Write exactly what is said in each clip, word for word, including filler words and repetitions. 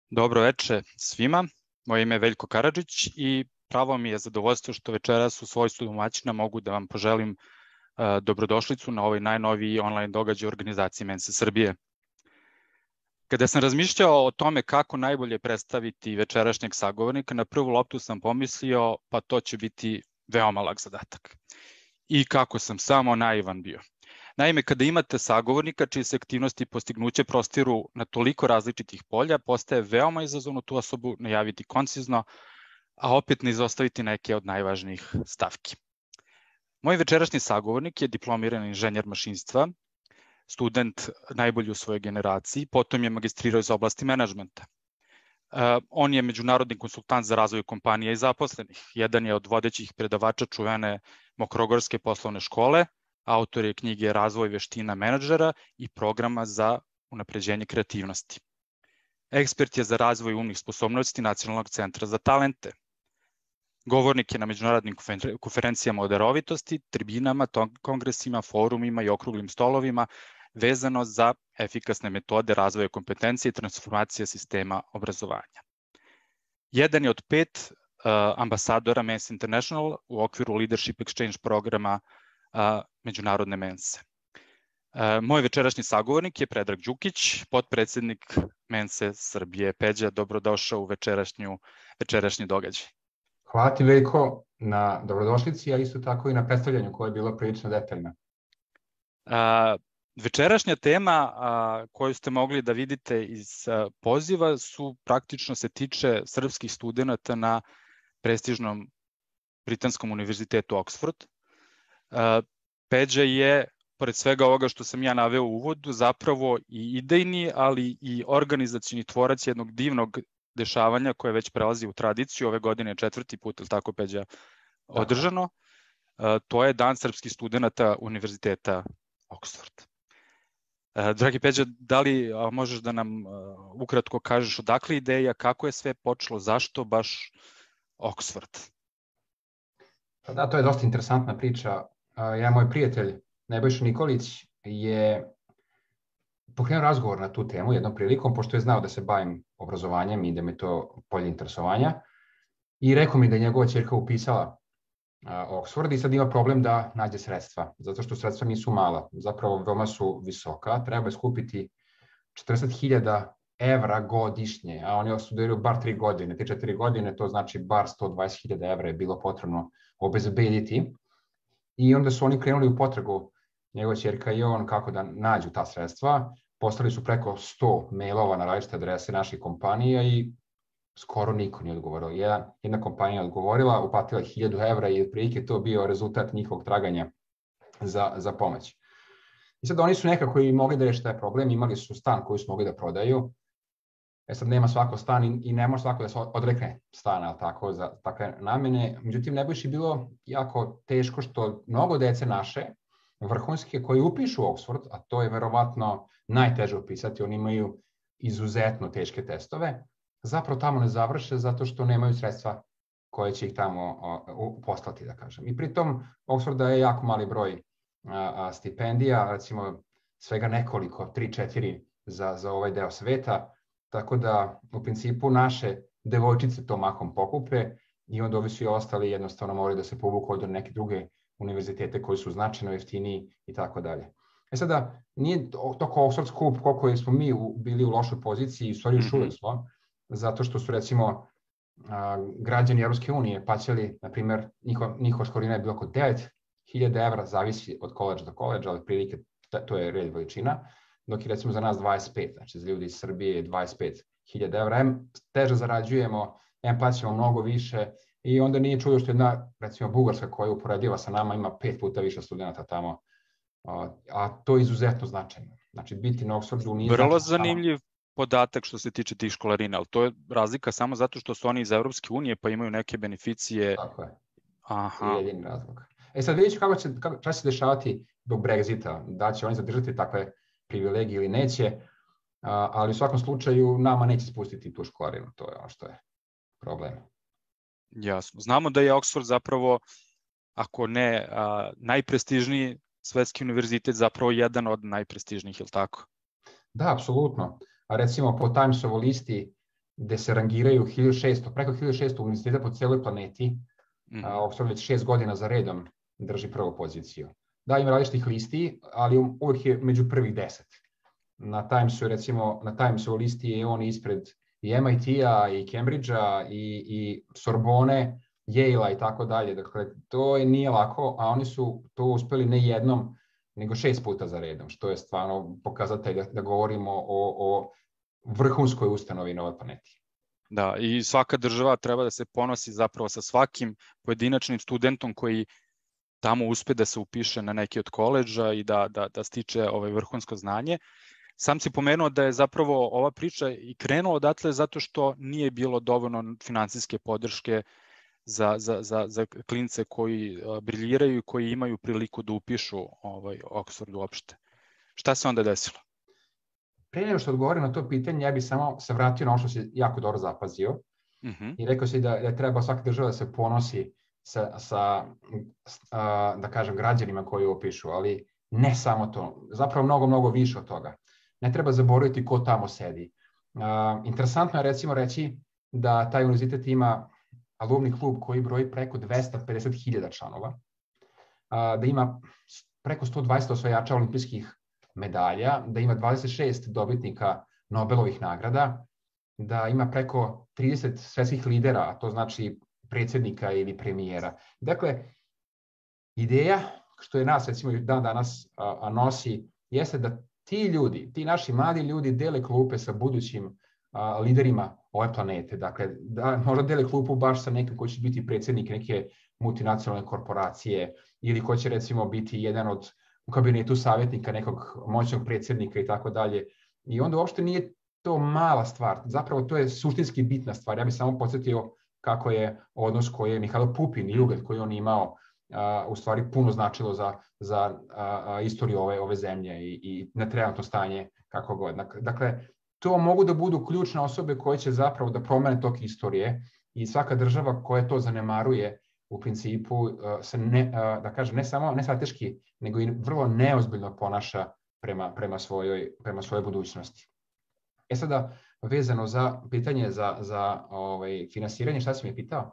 Dobro veče svima, moje ime je Veljko Karadžić i pravo mi je zadovoljstvo što večeras u svojstvu domaćina mogu da vam poželim uh, dobrodošlicu na ovaj najnoviji online događaj organizacije Mense Srbije. Kada sam razmišljao o tome kako najbolje predstaviti večerašnjeg sagovornika, na prvu loptu sam pomislio pa to će biti veoma lak zadatak. I kako sam samo naivan bio. Naime, kada imate sagovornika čije se aktivnosti i postignuće prostiru na toliko različitih polja, postaje veoma izazovno tu osobu najaviti koncizno, a opet ne izostaviti neke od najvažnijih stavki. Moj večerašnji sagovornik je diplomirani inženjer mašinstva, student najbolji u svojoj generaciji, potom je magistrirao iz oblasti menadžmenta. On je međunarodni konsultant za razvoj kompanija i zaposlenih. Jedan je od vodećih predavača čuvene Mokrogorske poslovne škole, autor je knjige Razvoj veština menadžera i programa za unapređenje kreativnosti. Ekspert je za razvoj umnih sposobnosti Nacionalnog centra za talente. Govornik je na međunarodnim konferencijama o darovitosti, tribinama, kongresima, forumima i okruglim stolovima vezano za efikasne metode razvoja kompetencije i transformacije sistema obrazovanja. Jedan je od pet uh, ambasadora Mense International u okviru Leadership Exchange programa uh, Međunarodne Mense. Uh, moj večerašnji sagovornik je Predrag Đukić, potpredsednik Mense Srbije. Peđa, dobrodošao u večerašnju, večerašnji događaj. Hvala ti, Veljko, na dobrodošlici, a isto tako i na predstavljanju koje je bilo prilično detaljno. Uh, Večerašnja tema a, koju ste mogli da vidite iz a, poziva su praktično se tiče srpskih studenta na prestižnom Britanskom univerzitetu Oxford. A, Peđa je, pored svega ovoga što sam ja naveo u uvodu, zapravo i idejni, ali i organizacioni tvorac jednog divnog dešavanja koje već prelazi u tradiciju. Ove godine je četvrti put, ili tako, Peđa, održano. A, to je Dan srpskih studenta Univerziteta Oxford. Dragi Peđa, da li možeš da nam ukratko kažeš odakle ideja, kako je sve počelo, zašto baš Oxford? Pa da, to je dosta interesantna priča. Ja, moj prijatelj Nebojša Nikolić je pokrenuo razgovor na tu temu jednom prilikom, pošto je znao da se bavim obrazovanjem i da me to polje interesovanja. I rekao mi da je njegova ćerka upisala Oxford i sad ima problem da nađe sredstva, zato što sredstva nisu mala, zapravo veoma su visoka, treba skupiti četrdeset hiljada evra godišnje, a oni studiraju bar tri godine, te četiri godine, to znači bar sto dvadeset hiljada evra je bilo potrebno obezbediti i onda su oni krenuli u potragu, njegova ćerka i on, kako da nađu ta sredstva, poslali su preko sto mailova na različite adrese naših kompanija i skoro niko nije odgovorio. Jedna, jedna kompanija odgovorila, uplatila hiljadu evra i otprilike to bio rezultat njihovog traganja za, za pomoć. I sad oni su nekako i mogli da reši taj problem, imali su stan koji su mogli da prodaju. E sad nema svako stan i, i ne može svako da se odrekne stana tako, za takve namene. Međutim, Nebojši bilo jako teško što mnogo dece naše, vrhunske, koji upišu Oxford, a to je verovatno najteže upisati, oni imaju izuzetno teške testove, zapravo tamo ne završe zato što nemaju sredstva koje će ih tamo poslati, da kažem. I pritom Oxforda je jako mali broj stipendija, recimo svega nekoliko, tri četiri za, za ovaj deo sveta, tako da u principu naše devojčice to mahom pokupe i onda ovi svi ostali jednostavno moraju da se povuku od neke druge univerzitete koji su značajno jeftiniji i tako dalje. E sada, nije toko Oxford skup koliko smo mi bili u lošoj poziciji, u stvari još uvek smo, zato što su recimo građani Evropske unije plaćali, na primjer, njihova školina je bila oko devet hiljada evra, zavisi od koleđa do koleđa, ali prilike to je red veličina, dok je recimo za nas dvadeset pet, znači za ljudi iz Srbije je dvadeset pet hiljada evra, em teže zarađujemo, em plaćamo mnogo više i onda nije čudo što jedna, recimo Bugarska koja je uporediva sa nama ima pet puta više studenta tamo, a to je izuzetno značajno. Znači biti na Oxfordu nije značajno. Vrlo zanimljiv podatak što se tiče tih školarina, ali to je razlika samo zato što su oni iz Evropske unije pa imaju neke beneficije. Tako je. Aha. To je jedini razlog. E sad vidjet ću kako će, kako će se dešavati do Brexita, da će oni zadržati takve privilegije ili neće, ali u svakom slučaju nama neće spustiti tu školarinu, to je ono što je problem. Jasno. Znamo da je Oxford zapravo, ako ne a, najprestižniji svetski univerzitet, zapravo jedan od najprestižnijih, je li tako? Da, apsolutno. A recimo po Timesovo listi gde se rangiraju hiljadu šesto, preko hiljadu šesto univerziteta po celoj planeti. Mm-hmm. Oxford već šest godina za redom drži prvu poziciju. Da, ima različitih listi, ali uvijek je među prvih deset. Na Timesu, recimo, na Timesu listi je on ispred i M I T-a, i Cambridgea, i, i Sorbone, Yale-a i tako dalje. Dakle, to je nije lako, a oni su to uspeli ne jednom, nego šest puta za redom, što je stvarno pokazatelj da, da govorimo o, o vrhunskoj ustanovi na ovoj planeti. Da, i svaka država treba da se ponosi zapravo sa svakim pojedinačnim studentom koji tamo uspe da se upiše na neki od koledža i da, da, da stiče ovaj vrhunsko znanje. Sam si pomenuo da je zapravo ova priča i krenula odatle zato što nije bilo dovoljno finansijske podrške za, za, za, za klince koji briljiraju i koji imaju priliku da upišu ovaj Oxford uopšte. Šta se onda desilo? Pre nego što odgovorim na to pitanje, ja bih samo se vratio na ono što si jako dobro zapazio. Uh-huh. I rekao si da, da treba svaka država da se ponosi sa, sa a, da kažem, građanima koji upišu, ali ne samo to. Zapravo mnogo, mnogo više od toga. Ne treba zaboraviti ko tamo sedi. A, interesantno je recimo reći da taj univerzitet ima alumni klub koji broji preko dvesta pedeset hiljada članova, a, da ima preko sto dvadeset osvajača olimpijskih medalja, da ima dvadeset šest dobitnika Nobelovih nagrada, da ima preko trideset svetskih lidera, a to znači predsjednika ili premijera. Dakle, ideja što je nas, recimo, dan danas a, a nosi, jeste da ti ljudi, ti naši mladi ljudi dele klupe sa budućim a, liderima ove planete. Dakle, da možda dele klupu baš sa nekim koji će biti predsjednik neke multinacionalne korporacije ili ko će, recimo, biti jedan od u kabinetu savjetnika nekog moćnog predsjednika i tako dalje. I onda uopšte nije to mala stvar. Zapravo to je suštinski bitna stvar. Ja bih samo podsjetio kako je odnos koji je Mihajlo Pupin i ugled koji on imao a, u stvari puno značilo za, za a, a, istoriju ove, ove zemlje i, i na trenutno stanje kako god. Dakle, to mogu da budu ključne osobe koje će zapravo da promene tok istorije i svaka država koja to zanemaruje u principu se ne, da kažem, ne samo ne strateški, nego i vrlo neozbiljno ponaša prema, prema, svojoj, prema svojoj budućnosti. E sada, vezano za pitanje za, za ovaj, finansiranje, šta si mi pitao?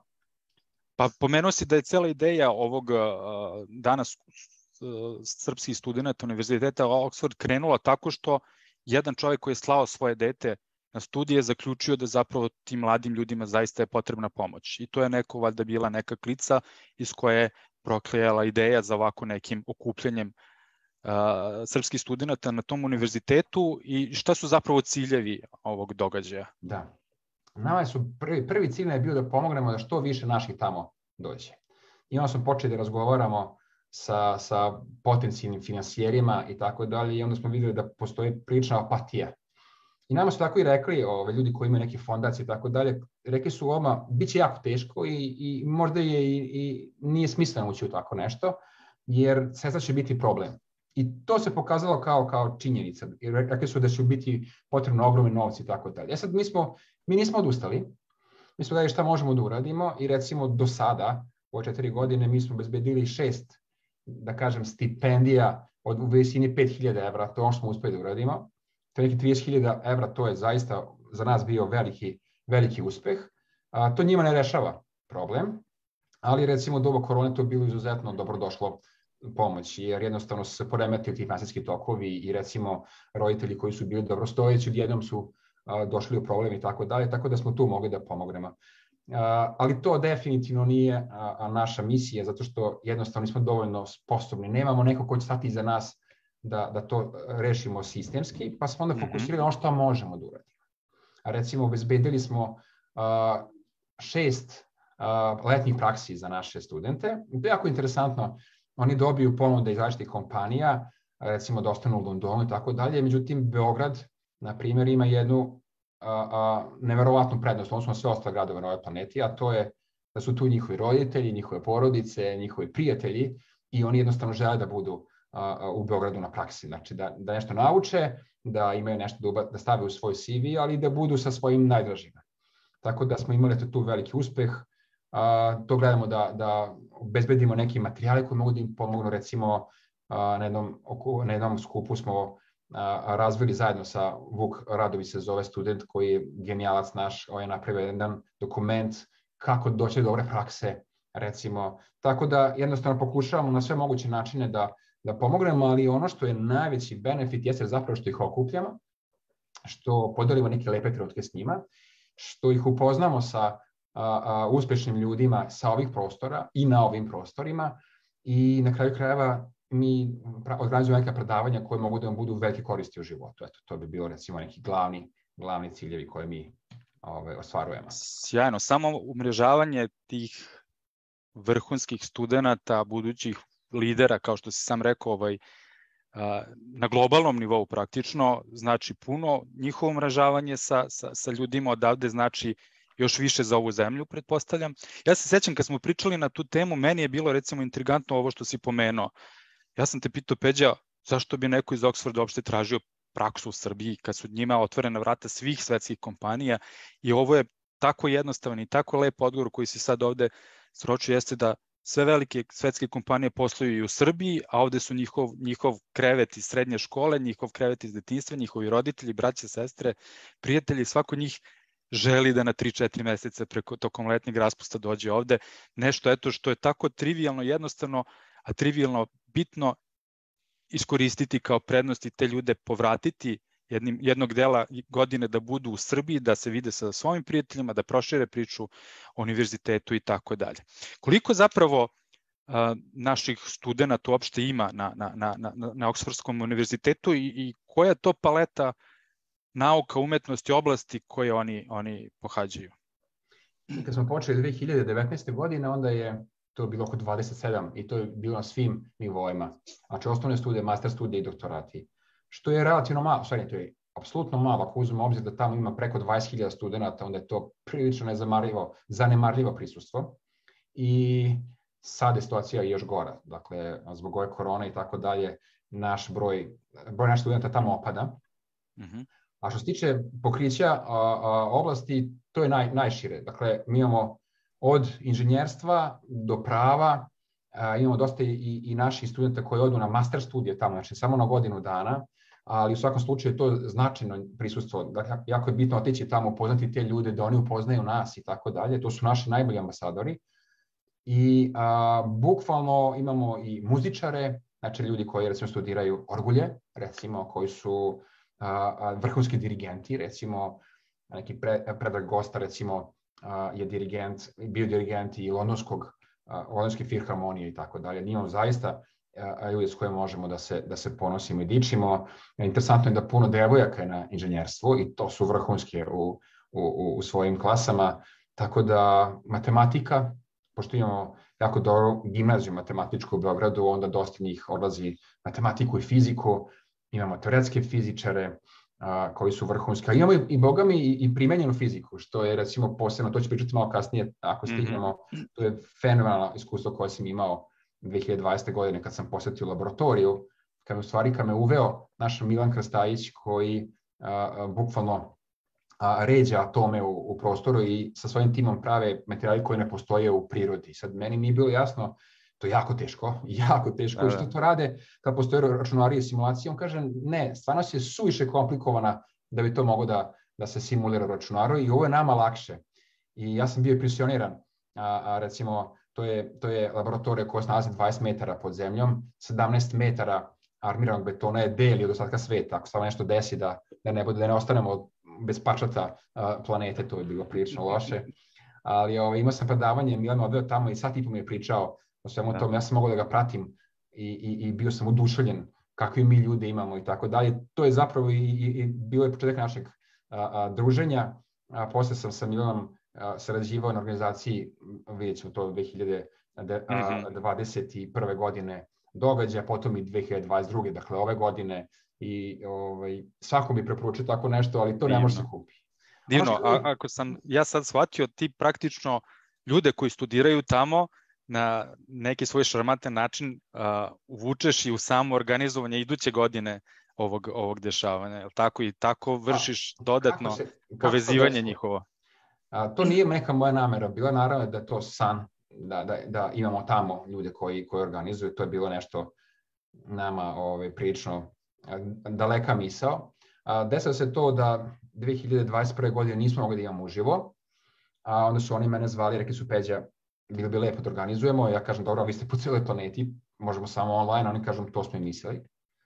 Pa pomenuo si da je cela ideja ovog uh, danas uh, srpskih studenta Univerziteta Oxford krenula tako što jedan čovjek koji je slao svoje dete na studije zaključio da zapravo tim mladim ljudima zaista je potrebna pomoć. I to je neko valjda bila neka klica iz koje je proklejala ideja za ovako nekim okupljanjem uh, srpskih studenta na tom univerzitetu i šta su zapravo ciljevi ovog događaja? Da. Nama su prvi, prvi cilj je bio da pomognemo da što više naših tamo dođe. I onda smo počeli da razgovaramo sa, sa potencijalnim finansijerima i tako dalje i onda smo videli da postoji prilična apatija. I nama su tako i rekli, ove, ljudi koji imaju neke fondacije i tako dalje, rekli su oma, bit će jako teško i, i možda je i, i nije smisleno ući u tako nešto, jer sredstva će biti problem. I to se pokazalo kao, kao činjenica. I rekli su da će biti potrebno ogromni novci i tako dalje. E sad mi, smo, mi nismo odustali, mi smo gledali šta možemo da uradimo i recimo do sada, u četiri godine, mi smo obezbedili šest, da kažem, stipendija od u visini pet hiljada evra, to ono što smo uspeli da uradimo. To je neki trideset hiljada evra, to je zaista za nas bio veliki, veliki uspeh. A, to njima ne rešava problem, ali recimo u doba korone to je bilo izuzetno dobrodošlo pomoć, jer jednostavno su se poremetili ti finansijski tokovi i recimo roditelji koji su bili dobrostojeći odjednom su a, došli u problem i tako dalje, tako da smo tu mogli da pomognemo. A, ali to definitivno nije a, a naša misija, zato što jednostavno nismo dovoljno sposobni. Nemamo neko ko će stati iza nas da, da to rešimo sistemski, pa smo onda fokusirali na ono što možemo da uradimo. A recimo, obezbedili smo uh, šest uh, letnjih praksi za naše studente. To je jako interesantno. Oni dobiju ponude iz različitih kompanija, recimo da ostanu u Londonu i tako dalje. Međutim, Beograd, na primjer, ima jednu uh, uh, neverovatnu prednost, odnosno na sve ostale gradove na ovoj planeti, a to je da su tu njihovi roditelji, njihove porodice, njihovi prijatelji i oni jednostavno žele da budu u Beogradu na praksi, znači da, da nešto nauče, da imaju nešto da, da stave u svoj C V, ali da budu sa svojim najdražima. Tako da smo imali tu veliki uspeh, a, to gledamo da, da obezbedimo neke materijale koji mogu da im pomognu, recimo a, na, jednom, na jednom skupu smo razvili zajedno sa Vuk Radović se zove student koji je genijalac naš, on je napravio jedan dokument kako doći do dobre prakse, recimo. Tako da jednostavno pokušavamo na sve moguće načine da, da pomognemo, ali ono što je najveći benefit jeste zapravo što ih okupljamo, što podelimo neke lepe trenutke s njima, što ih upoznamo sa a, a, uspešnim ljudima sa ovih prostora i na ovim prostorima i na kraju krajeva mi organizujemo neka predavanja koje mogu da vam budu velike koristi u životu. Eto, to bi bilo recimo neki glavni, glavni ciljevi koje mi ove, ostvarujemo. Sjajno. Samo umrežavanje tih vrhunskih studenta, budućih lidera, kao što si sam rekao, ovaj, na globalnom nivou praktično, znači puno. Njihovo umrežavanje sa, sa, sa ljudima odavde znači još više za ovu zemlju, pretpostavljam. Ja se sećam kad smo pričali na tu temu, meni je bilo recimo intrigantno ovo što si pomenuo. Ja sam te pitao, Peđa, zašto bi neko iz Oxforda uopšte tražio praksu u Srbiji kad su njima otvorena vrata svih svetskih kompanija i ovo je tako jednostavan i tako lep odgovor koji si sad ovde sročio, jeste da sve velike svetske kompanije posluju i u Srbiji, a ovde su njihov, njihov krevet iz srednje škole, njihov krevet iz detinjstva, njihovi roditelji, braće, sestre, prijatelji, svako njih želi da na tri četiri meseca preko tokom letnjeg raspusta dođe ovde. Nešto eto što je tako trivijalno, jednostavno, a trivijalno bitno iskoristiti kao prednost i te ljude povratiti jednim, jednog dela godine da budu u Srbiji, da se vide sa svojim prijateljima, da prošire priču o univerzitetu i tako dalje. Koliko zapravo a, naših studenta uopšte ima na, na, na, na, na Oksfordskom univerzitetu i, i koja je to paleta nauka, umetnosti, oblasti koje oni, oni pohađaju? Kad smo počeli dve hiljade devetnaeste. godine, onda je to bilo oko dvadeset sedam i to je bilo na svim nivoima. Znači osnovne studije, master studije i doktorati. Što je relativno malo, stvari, to je apsolutno malo. Ako uzmemo obzir da tamo ima preko dvadeset hiljada studenta, onda je to prilično nezamarljivo, zanemarljivo prisustvo. I sad je situacija još gora. Dakle, zbog ove korone i tako dalje, naš broj, broj naših studenta tamo opada. Mm-hmm. A što se tiče pokrića a, a, oblasti, to je naj, najšire. Dakle, mi imamo od inženjerstva do prava, a, imamo dosta i, i naših studenta koji odu na master studije tamo, znači samo na godinu dana, ali u svakom slučaju je to značajno prisustvo. Dakle, jako je bitno otići tamo, upoznati te ljude, da oni upoznaju nas i tako dalje. To su naši najbolji ambasadori. I a, bukvalno imamo i muzičare, znači ljudi koji recimo studiraju orgulje, recimo koji su a, a, vrhunski dirigenti, recimo neki pre, Predrag Gosta recimo a, je dirigent, bio dirigent i londonskog, a, londonske filharmonije i tako dalje. Imamo zaista a, ljudi s kojima možemo da se, da se ponosimo i dičimo. Interesantno je da puno devojaka je na inženjerstvu i to su vrhunske u, u, u svojim klasama, tako da matematika, pošto imamo jako dobro gimnaziju matematičku u Beogradu, onda dosta njih odlazi matematiku i fiziku, imamo teoretske fizičare a, koji su vrhunski, a imamo i, i bogami i, i primenjenu fiziku, što je recimo posebno, to ću pričati malo kasnije ako stignemo, mm-hmm. To je fenomenalno iskustvo koje sam imao dve hiljade dvadesete. godine kad sam posetio laboratoriju, kad, u stvari, kad me uveo naš Milan Krstajić koji a, a, bukvalno a, ređa atome u, u prostoru i sa svojim timom prave materijali koji ne postoje u prirodi. Sad meni nije bilo jasno, to je jako teško, jako teško. I što to rade kad postoje računari i simulacije? On kaže, ne, stvarnost je suviše komplikovana da bi to moglo da, da se simulira u računaru i ovo je nama lakše. I ja sam bio impresioniran, a, a recimo, to je, to je laboratorija koja se nalazi dvadeset metara pod zemljom, sedamnaest metara armiranog betona je deli od ostatka sveta. Ako se nešto desi da, da, ne, bude, da ne ostanemo bez pačata a, planete, to je bilo prilično loše. Ali ovaj, imao sam predavanje, Milan me odveo tamo i sad i po mi je pričao o svemu da. Tom, ja sam mogao da ga pratim i, i, i bio sam oduševljen kakvi mi ljude imamo i tako dalje. To je zapravo i, i, i bilo je početak našeg a, a, druženja. A, posle sam sa Milanom a, sarađivao na organizaciji, vidjet ćemo to dve hiljade dvadeset prve. godine događaja, potom i dve hiljade dvadeset druge. Dakle ove godine i ovaj, svako bi preporučio tako nešto, ali to Divno. Ne može se kupiti. Divno, a, ako sam ja sad shvatio, ti praktično ljude koji studiraju tamo na neki svoj šarmantan način uh, uvučeš i u samo organizovanje iduće godine ovog, ovog dešavanja, je li tako? I tako vršiš dodatno kako se, kako povezivanje njihovo. A, to nije neka moja namera, bila naravno da je to san, da, da, da imamo tamo ljude koji, koji organizuju, to je bilo nešto nama ovaj, prilično daleka misao. Desilo se to da dve hiljade dvadeset prve. godine nismo mogli da imamo uživo, a onda su oni mene zvali, rekli su Peđa, bilo bi lepo da organizujemo, ja kažem dobro, vi ste po cijeloj planeti, možemo samo online, oni kažu to smo i mislili.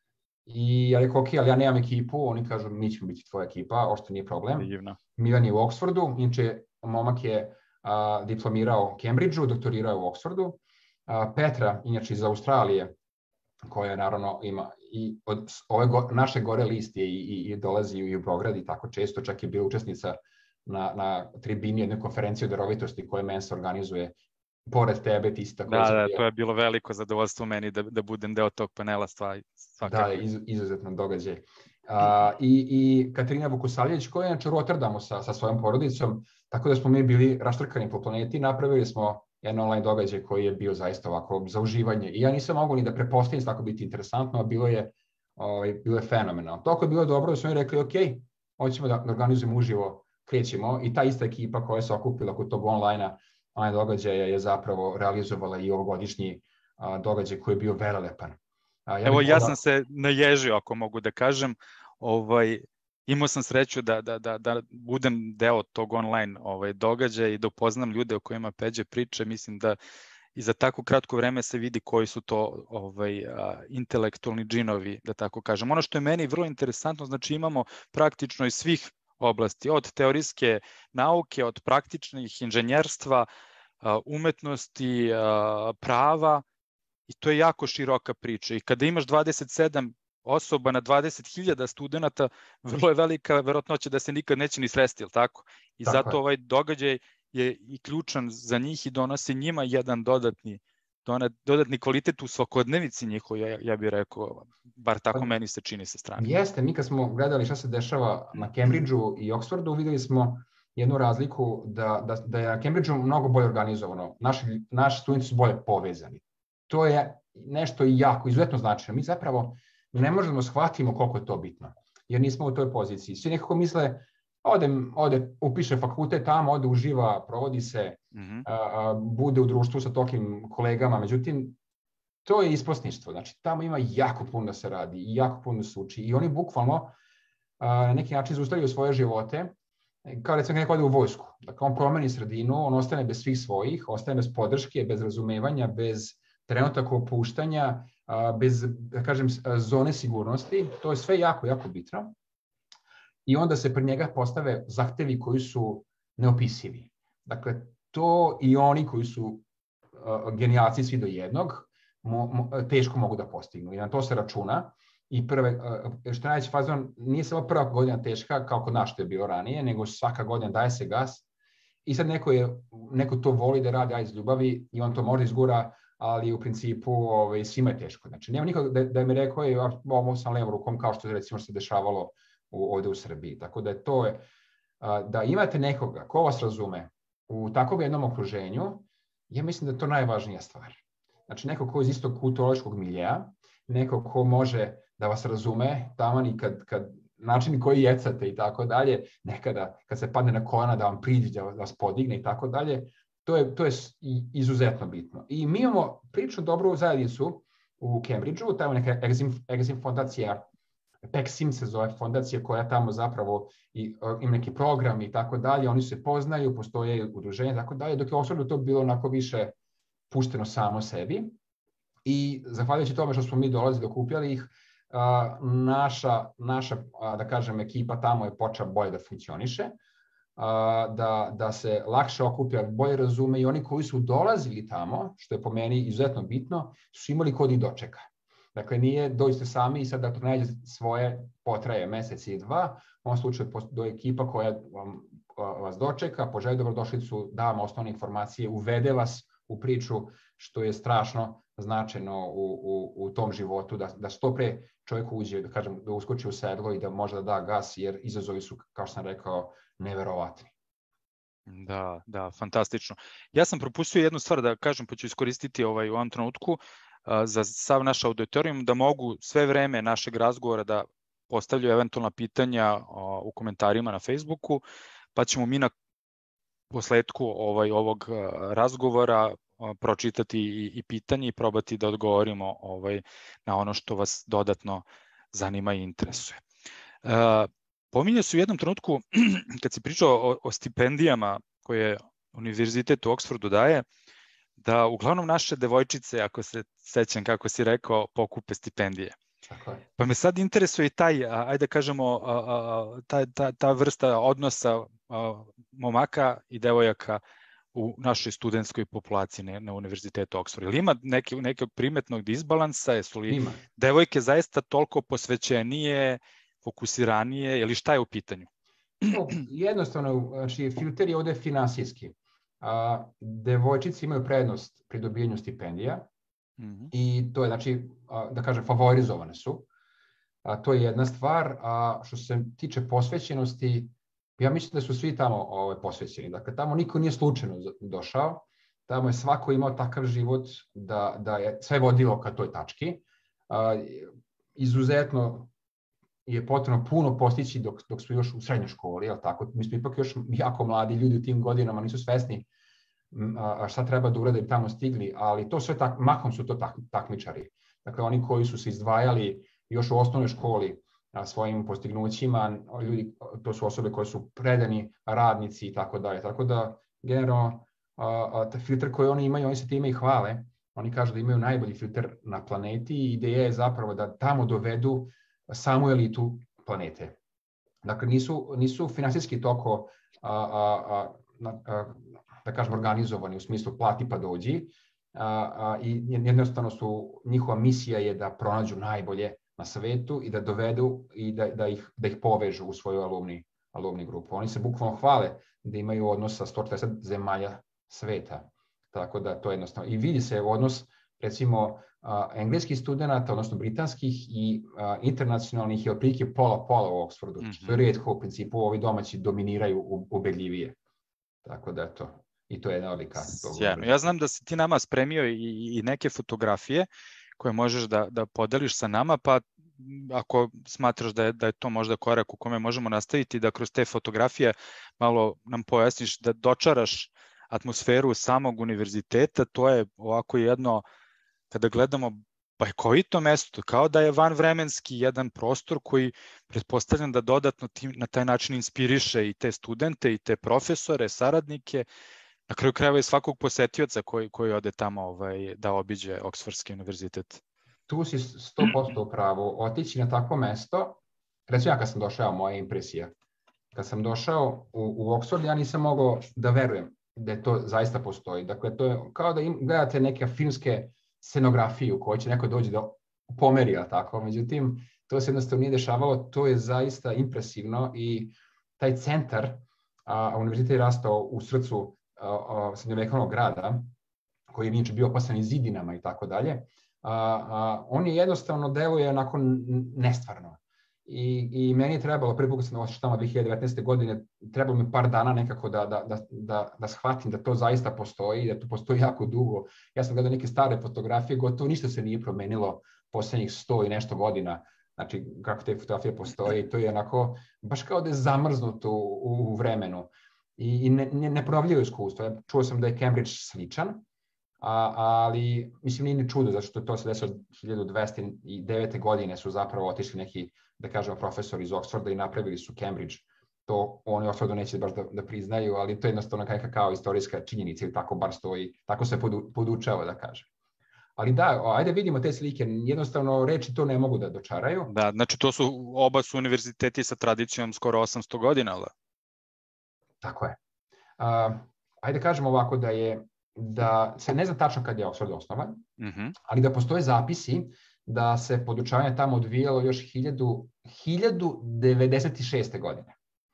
I ja rekao, ok, ali ja nemam ekipu, oni kažu mi ćemo biti tvoja ekipa, ošto nije problem. Divno. Milan je u Oxfordu, inače momak je a, diplomirao u Cambridgeu, doktorirao u Oxfordu. A, Petra, inače iz Australije, koja naravno ima i od ove go, naše gore liste i, i, i dolazi i u Beograd i tako često, čak je bila učesnica na, na tribini jedne konferencije o darovitosti koje Mensa organizuje pored tebe, ti si tako... Da, da, to je bilo veliko zadovoljstvo meni da, da budem deo tog panela stvari. Da, iz, izuzetno događaj. A, i, I Katarina Vukusavljević koja je inače u Rotterdamu sa, sa svojom porodicom, tako da smo mi bili raštrkani po planeti, napravili smo jedan online događaj koji je bio zaista ovako za uživanje. I ja nisam mogu ni da prepostavim tako biti interesantno, a bilo je, ovaj, bilo je fenomenalno. Toliko je bilo dobro da smo mi rekli, ok, hoćemo da organizujemo uživo, krećemo i ta ista ekipa koja se okupila kod tog online-a, online događaja je zapravo realizovala i ovogodišnji a, događaj koji je bio velelepan. A, ja Evo, ja da... sam se naježio, ako mogu da kažem, ovaj, imao sam sreću da, da, da, da budem deo tog online ovaj, događaja i da upoznam ljude o kojima Peđa priča. Mislim da i za tako kratko vreme se vidi koji su to ovaj, a, intelektualni džinovi, da tako kažem. Ono što je meni vrlo interesantno, znači imamo praktično iz svih oblasti, od teorijske nauke, od praktičnih inženjerstva, umetnosti, prava, i to je jako široka priča. I kada imaš dvadeset sedam osoba na dvadeset hiljada studenta, vrlo je velika verovatnoća da se nikad neće ni sresti, jel tako? I tako zato je. Ovaj događaj je i ključan za njih i donosi njima jedan dodatni dodatni kvalitet u svakodnevici njihovo, ja, ja bih rekao, bar tako meni se čini sa strane. Jeste, mi kad smo gledali šta se dešava na Cambridgeu i Oxfordu, videli smo jednu razliku da, da, da je na Cambridgeu mnogo bolje organizovano. Naši, naši studenti su bolje povezani. To je nešto jako, izuzetno značajno. Mi zapravo ne možemo shvatimo koliko je to bitno, jer nismo u toj poziciji. Svi nekako misle, ode, ode upiše fakultet tamo, ode uživa, provodi se, mm-hmm. a, a, bude u društvu sa tokim kolegama, međutim, to je isposništvo. Znači, tamo ima jako puno da se radi i jako puno da se uči i oni bukvalno a, na neki način zaustavljaju svoje živote, kao recimo neko ode u vojsku. Dakle, on promeni sredinu, on ostane bez svih svojih, ostane bez podrške, bez razumevanja, bez trenutaka opuštanja, bez, da kažem, zone sigurnosti. To je sve jako, jako bitno. I onda se pred njega postave zahtevi koji su neopisivi. Dakle, to i oni koji su genijalci svi do jednog, mo, mo, teško mogu da postignu. I na to se računa. I prve, što je najveći fazon, nije samo prva godina teška, kao kod nas što je bilo ranije, nego svaka godina daje se gas. I sad neko, je, neko to voli da radi, aj iz ljubavi, i on to možda izgura, ali u principu ovaj, svima je teško. Znači, nema nikog da, da mi rekao, je, ovo sam levom rukom, kao što je recimo se dešavalo u, ovde u Srbiji. Tako da je to, je, da imate nekoga ko vas razume u takvom jednom okruženju, ja mislim da je to najvažnija stvar. Znači, neko ko iz istog kulturološkog miljeja, neko ko može da vas razume, taman i kad, kad način koji jecate i tako dalje, nekada kad se padne na kolena da vam priđe, da vas podigne i tako dalje, to je, to je izuzetno bitno. I mi imamo prilično dobru zajednicu u Cambridgeu, tamo neka Exim, Exim fondacija, Pexim se zove fondacija koja tamo zapravo i, ima neki program i tako dalje, oni se poznaju, postoje udruženje i tako dalje, dok je Oxfordu to bilo onako više pušteno samo sebi. I zahvaljujući tome što smo mi dolazili, okupljali ih, a, naša, naša a, da kažem, ekipa tamo je počela bolje da funkcioniše, a, da, da se lakše okuplja, bolje razume i oni koji su dolazili tamo, što je po meni izuzetno bitno, su imali kod i dočeka. Dakle, nije dođete sami i sad da to nađe svoje potraje mesec i dva, u ovom slučaju do ekipa koja vam, vas dočeka, poželi dobrodošlicu, da vam osnovne informacije, uvede vas u priču, što je strašno značajno u, u, u tom životu, da, da što pre čovjek uđe, da kažem, da uskoči u sedlo i da može da da gas, jer izazovi su, kao što sam rekao, neverovatni. Da, da, fantastično. Ja sam propustio jednu stvar da kažem, pa ću iskoristiti ovaj, u ovom trenutku a, za sav naš auditorijum, da mogu sve vreme našeg razgovora da postavljaju eventualna pitanja a, u komentarima na Facebooku, pa ćemo mi na posledku ovaj, ovog razgovora pročitati i, i pitanje i probati da odgovorimo ovaj, na ono što vas dodatno zanima i interesuje. Pominje se u jednom trenutku, kad si pričao o, o stipendijama koje Univerzitet u Oksfordu daje, da uglavnom naše devojčice, ako se sećam kako si rekao, pokupe stipendije. Tako je. Pa me sad interesuje i taj, ajde kažemo, ta, ta, ta vrsta odnosa momaka i devojaka u našoj studentskoj populaciji na, na Univerzitetu Oxford. Ili ima neki, nekog primetnog disbalansa? Jesu li ima. Devojke zaista toliko posvećenije, fokusiranije, ili šta je u pitanju? No, jednostavno, znači, filter je ovde finansijski. A, devojčice imaju prednost pri dobijanju stipendija mm-hmm. i to je, znači, a, da kažem, favorizovane su. A, to je jedna stvar. A što se tiče posvećenosti, ja mislim da su svi tamo ovaj, posvećeni. Dakle, tamo niko nije slučajno došao. Tamo je svako imao takav život da, da je sve vodilo ka toj tački. A, izuzetno je potrebno puno postići dok, dok su još u srednjoj školi, jel tako? Mi smo ipak još jako mladi ljudi u tim godinama, nisu svesni a, šta treba da urade da bi tamo stigli, ali to sve tak, mahom su to tak, takmičari. Dakle, oni koji su se izdvajali još u osnovnoj školi a, svojim postignućima, ljudi, to su osobe koje su predani radnici i tako dalje. Tako da, generalno, a, a, filter koji oni imaju, oni se time i hvale. Oni kažu da imaju najbolji filter na planeti i ideja je zapravo da tamo dovedu samu elitu planete. Dakle, nisu, nisu finansijski toko, a, a, a, a, da kažem, organizovani u smislu plati pa dođi a, a, i jednostavno su, njihova misija je da pronađu najbolje na svetu i da dovedu i da, da, ih, da ih povežu u svoju alumni, alumni grupu. Oni se bukvalno hvale da imaju odnos sa sto četrdeset zemalja sveta. Tako da to je jednostavno. I vidi se odnos, recimo, Uh, engleskih studenta, odnosno britanskih i uh, internacionalnih je otprilike pola-pola u Oksfordu, mm-hmm. što je rijetko u principu, ovi domaći dominiraju ubedljivije. Tako da to, i to je jedna odlika. Sjajno. Ja znam da si ti nama spremio i, i neke fotografije koje možeš da, da podeliš sa nama, pa ako smatraš da je, da je to možda korak u kome možemo nastaviti, da kroz te fotografije malo nam pojasniš, da dočaraš atmosferu samog univerziteta, to je ovako jedno, kada gledamo bajkovito mesto, kao da je vanvremenski jedan prostor koji pretpostavljam da dodatno tim, na taj način inspiriše i te studente i te profesore, saradnike, na kraju krajeva i svakog posetioca koji, koji ode tamo ovaj, da obiđe Oksfordski univerzitet. Tu si sto posto u pravu. Otići na takvo mesto, recimo ja kad sam došao, moja impresija, kad sam došao u, u Oksford, ja nisam mogao da verujem da to zaista postoji. Dakle, to je kao da im, gledate neke filmske scenografiju u kojoj će neko dođe da pomeri, tako. Međutim, to se jednostavno nije dešavalo, to je zaista impresivno i taj centar, a, univerzitet je rastao u srcu srednjovekovnog grada, koji je inače bio opasan i zidinama i tako dalje, on je jednostavno deluje onako nestvarno. I, i meni je trebalo, prvi put kad sam otišao tamo dve hiljade devetnaeste. godine, trebalo mi par dana nekako da, da, da, da, da shvatim da to zaista postoji, da to postoji jako dugo. Ja sam gledao neke stare fotografije, gotovo ništa se nije promenilo poslednjih sto i nešto godina. Znači, kako te fotografije postoje, to je onako, baš kao da je zamrznuto u, u vremenu. I, i ne, ne, neponovljivo iskustvo. Ja čuo sam da je Cambridge sličan, a, ali mislim nije ni čudo, zato što to se desilo hiljadu dvesta devete. godine su zapravo otišli neki, da kažemo, profesori iz Oxforda i napravili su Cambridge. To oni u Oxfordu neće baš da, da priznaju, ali to je jednostavno kao, kao istorijska činjenica ili tako bar stoji, tako se podu, podučava, da kažem. Ali da, ajde vidimo te slike, jednostavno reči to ne mogu da dočaraju. Da, znači to su, oba su univerziteti sa tradicijom skoro osamsto godina, ali? Tako je. Uh, ajde kažemo ovako da je, da se ne zna tačno kad je Oxford osnovan, mm-hmm. ali da postoje zapisi da se podučavanje tamo odvijalo još hiljadu devedeset šeste. godine.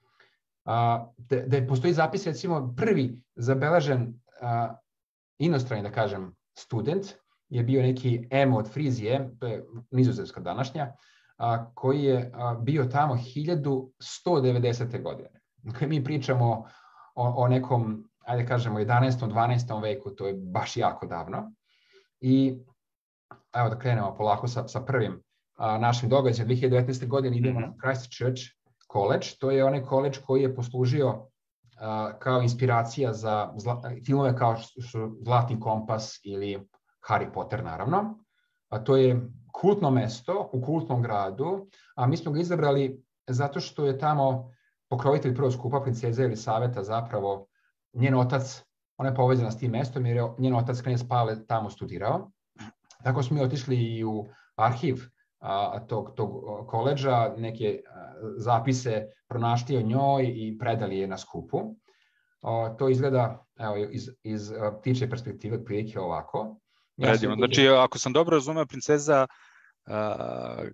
Uh, da, da postoji zapis, recimo, prvi zabeležen uh, inostrani, da kažem, student je bio neki Emo od Frizije, to je Nizozemska današnja, a, koji je a, bio tamo hiljadu sto devedesete. godine. Dakle, mi pričamo o, o nekom, ajde kažemo, jedanaestom. dvanaestom veku, to je baš jako davno. I evo da krenemo polako sa, sa prvim a, našim događajem. dve hiljade devetnaeste. godine idemo na Christchurch College, to je onaj college koji je poslužio a, kao inspiracija za zla, filmove kao što su Zlatni kompas ili Harry Potter, naravno. A to je kultno mesto u kultnom gradu, a mi smo ga izabrali zato što je tamo pokrovitelj prvog skupa, princeza Elisaveta, zapravo njen otac, ona je povezana s tim mestom jer je njen otac knez Pavle tamo studirao. Tako smo mi otišli i u arhiv a, tog, tog koledža, neke a, zapise pronašli o njoj i predali je na skupu. O, to izgleda evo, iz, iz ptičje perspektive otprilike ovako. Ja Predivno. Znači, ako sam dobro razumeo, princeza uh,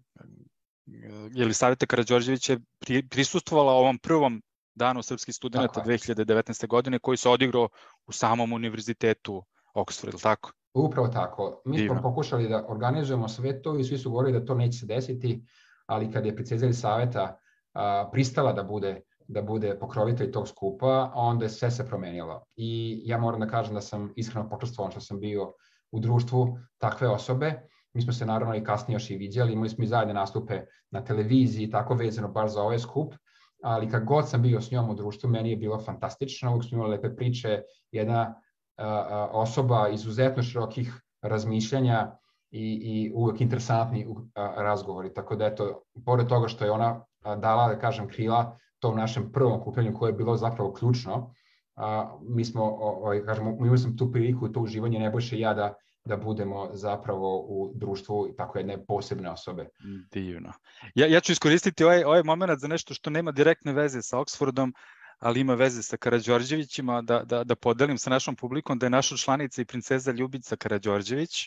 Jelisaveta Karađorđević je pri, prisustvovala ovom prvom danu srpskih studenta dve hiljade devetnaeste. godine koji se odigrao u samom univerzitetu Oxford, tako? Upravo tako. Mi Divno. smo pokušali da organizujemo sve to i svi su govorili da to neće se desiti, ali kad je princeza Jelisaveta uh, pristala da bude da bude pokrovitelj tog skupa, onda je sve se promenilo. I ja moram da kažem da sam iskreno počastvovan što sam bio u društvu takve osobe. Mi smo se naravno i kasnije još i vidjeli, imali smo i zajedne nastupe na televiziji, tako vezano baš za ovaj skup, ali kad god sam bio s njom u društvu, meni je bilo fantastično, uvijek smo imali lepe priče, jedna a, a, osoba izuzetno širokih razmišljanja i, i uvijek interesantni a, razgovori, tako da eto, pored toga što je ona a, dala, da kažem, krila tom našem prvom okupljanju koje je bilo zapravo ključno, a, mi smo, o, o, kažemo, imali smo tu priliku i to uživanje Nebojše i ja da da budemo zapravo u društvu tako jedne posebne osobe. Divno. Ja, ja ću iskoristiti ovaj, ovaj moment za nešto što nema direktne veze sa Oxfordom, ali ima veze sa Karađorđevićima, da, da, da podelim sa našom publikom da je naša članica i princeza Ljubica Karađorđević.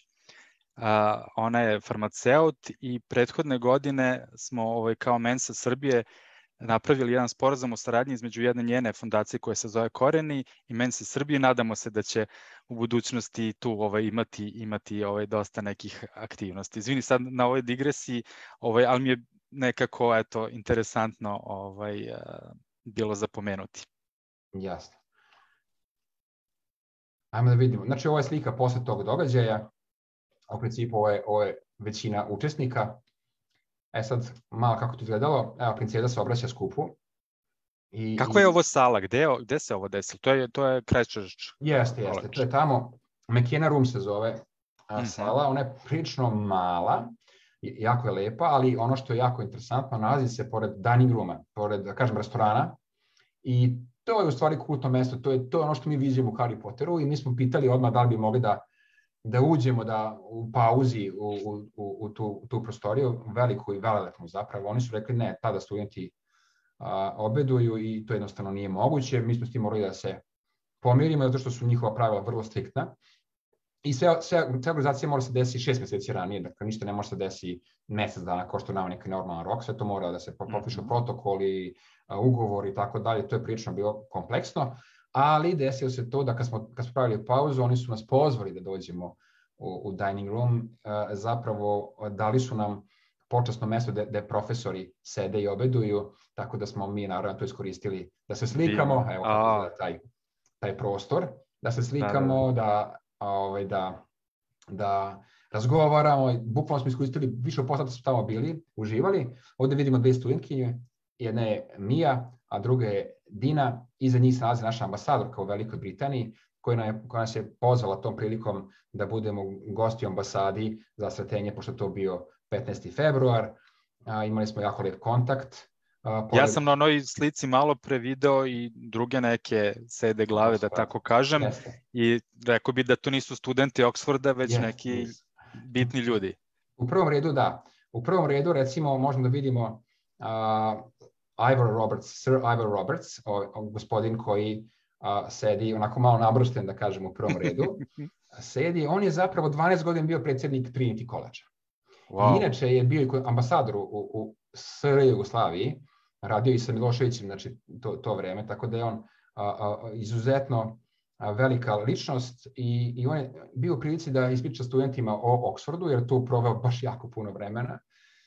A, ona je farmaceut i prethodne godine smo ovaj, kao Mensa Srbije napravili jedan sporazum o saradnji između jedne njene fondacije koja se zove Koreni i Mensa Srbije. Nadamo se da će u budućnosti tu ovaj, imati, imati ovaj, dosta nekih aktivnosti. Izvini sad na ovoj digresiji, ovaj, ali mi je nekako eto, interesantno ovaj, bilo zapomenuti. Jasno. Ajmo da vidimo. Znači ovo je slika posle tog događaja. U principu ovo je, ovo je većina učesnika. E sad, malo kako to izgledalo, evo, princeza se obraća skupu. I, Kako je ovo sala? Gde, gde se ovo desilo? To je, to je Christchurch. Jeste, jeste. To je tamo, McKenna Room se zove a, mm-hmm. sala, ona je prilično mala, jako je lepa, ali ono što je jako interesantno, nalazi se pored dining rooma, pored, da kažem, restorana, i to je u stvari kultno mesto, to je, to je ono što mi vidimo u Harry Potteru i mi smo pitali odmah da li bi mogli da da uđemo da u pauzi u, u, u, tu, u tu prostoriju, veliku i velelepnu zapravo. Oni su rekli ne, tada studenti a, obeduju i to jednostavno nije moguće. Mi smo s tim morali da se pomirimo, zato što su njihova pravila vrlo striktna. I sve, sve, sve organizacije mora se desiti šest meseci ranije, dakle ništa ne može se desiti mesec dana kao što nama neki normalan rok, sve to mora da se potpišu mm-hmm. protokoli, a, ugovori i tako dalje, to je prilično bilo kompleksno. Ali desilo se to da kad smo, kad smo pravili pauzu, oni su nas pozvali da dođemo u, u dining room, uh, zapravo dali su nam počasno mesto gde, gde profesori sede i obeduju, tako da smo mi naravno to iskoristili da se slikamo, evo kako taj, taj prostor, da se slikamo, da, ovaj, da, da razgovaramo, bukvalno smo iskoristili više od posla da smo tamo bili, uživali. Ovde vidimo dve studentkinje, jedna je Mija, a druga je Dina, iza njih se nalazi naša ambasadorka u Velikoj Britaniji, koja, je, koja nas je pozvala tom prilikom da budemo gosti u ambasadi za sretenje, pošto to bio petnaesti februar. A, imali smo jako lep kontakt. A, pored... Ja sam na onoj slici malo pre video i druge neke sede glave, da tako kažem, Jeste. I rekao bi da to nisu studenti Oxforda, već Jeste. neki bitni ljudi. U prvom redu, da. U prvom redu, recimo, možemo da vidimo a, Ivor Roberts, Sir Ivor Roberts, o, o, gospodin koji a, sedi onako malo nabršten, da kažem, u prvom redu. Sedi, on je zapravo dvanaest godina bio predsjednik Trinity College-a. Wow. Inače je bio i ambasador u, u S R Jugoslaviji, radio i sa Miloševićem, znači to, to vreme, tako da je on a, a, izuzetno a, velika ličnost i, i on je bio u prilici da ispriča studentima o Oxfordu, jer tu proveo baš jako puno vremena.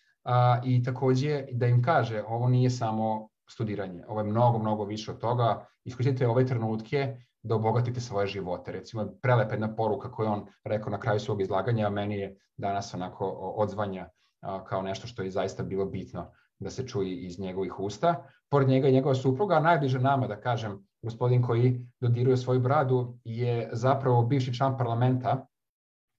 A, i takođe da im kaže ovo nije samo studiranje, ovo je mnogo, mnogo više od toga, iskoristite ove trenutke da obogatite svoje živote. Recimo, prelepa jedna poruka koju on rekao na kraju svog izlaganja, a meni je danas onako odzvanja a, kao nešto što je zaista bilo bitno da se čuje iz njegovih usta. Pored njega i njegova supruga, najbliže nama, da kažem, gospodin koji dodiruje svoju bradu, je zapravo bivši član parlamenta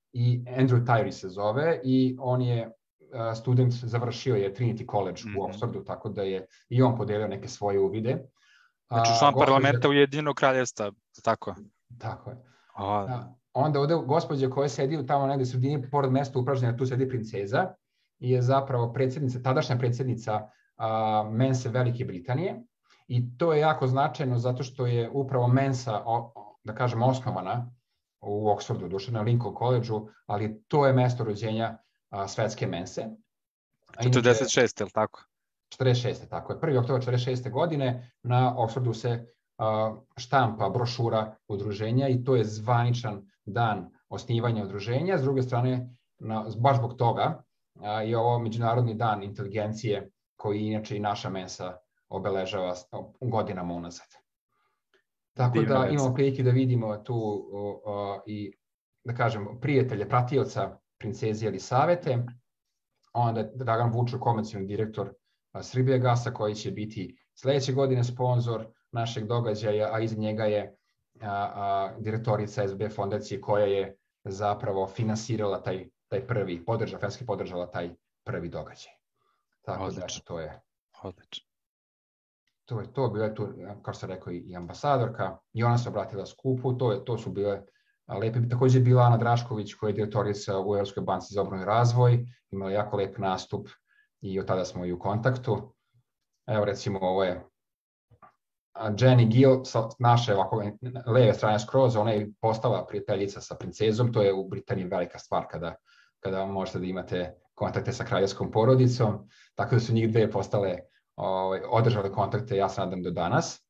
i Andrew Tyree se zove i on je student, završio je Trinity College mm-hmm. u Oxfordu, tako da je i on podelio neke svoje uvide. Znači član gospođa... parlamenta Ujedinjenog kraljevstva, tako? Tako je. A... Onda ovde gospođa koja sedi tamo negde u sredini, pored mesta upražnjena, tu sedi princeza, je zapravo predsjednica, tadašnja predsjednica uh, Mense Velike Britanije. I to je jako značajno zato što je upravo Mensa, o, da kažem, osnovana u Oxfordu, duše na Lincoln College-u, ali to je mesto rođenja a, svetske mense. četrdeset šeste, je li tako? četrdeset šeste, tako je. prvi oktobar četrdeset šeste godine na Oxfordu se a, štampa brošura udruženja i to je zvaničan dan osnivanja udruženja. S druge strane, na, baš zbog toga a, je ovo Međunarodni dan inteligencije koji inače i naša mensa obeležava godinama unazad. Tako da imamo prilike da vidimo tu o, o, i, da kažem, prijatelje, pratioca princeze Elisavete, onda Dragan Vučur, komercijalni direktor Srbijagasa, koji će biti sledeće godine sponsor našeg događaja, a iza njega je a, a, direktorica S B fondacije koja je zapravo finansirala taj, taj prvi, podržala, finanski podržala taj prvi događaj. Tako Odlično. Da to je... Odlično. To je to, bila je tu, kao što sam rekao, i ambasadorka, i ona se obratila skupu, to, je, to su bile lepe. Takođe je bila Ana Drašković, koja je direktorica u Evropskoj banci za obnovu i razvoj, imala jako lep nastup i od tada smo i u kontaktu. Evo recimo ovo je Jenny Gill, sa naše ovako leve strane skroz, ona je postala prijateljica sa princezom, to je u Britaniji velika stvar kada, kada možete da imate kontakte sa kraljevskom porodicom, tako da su njih dve postale održale kontakte, ja se nadam, do danas.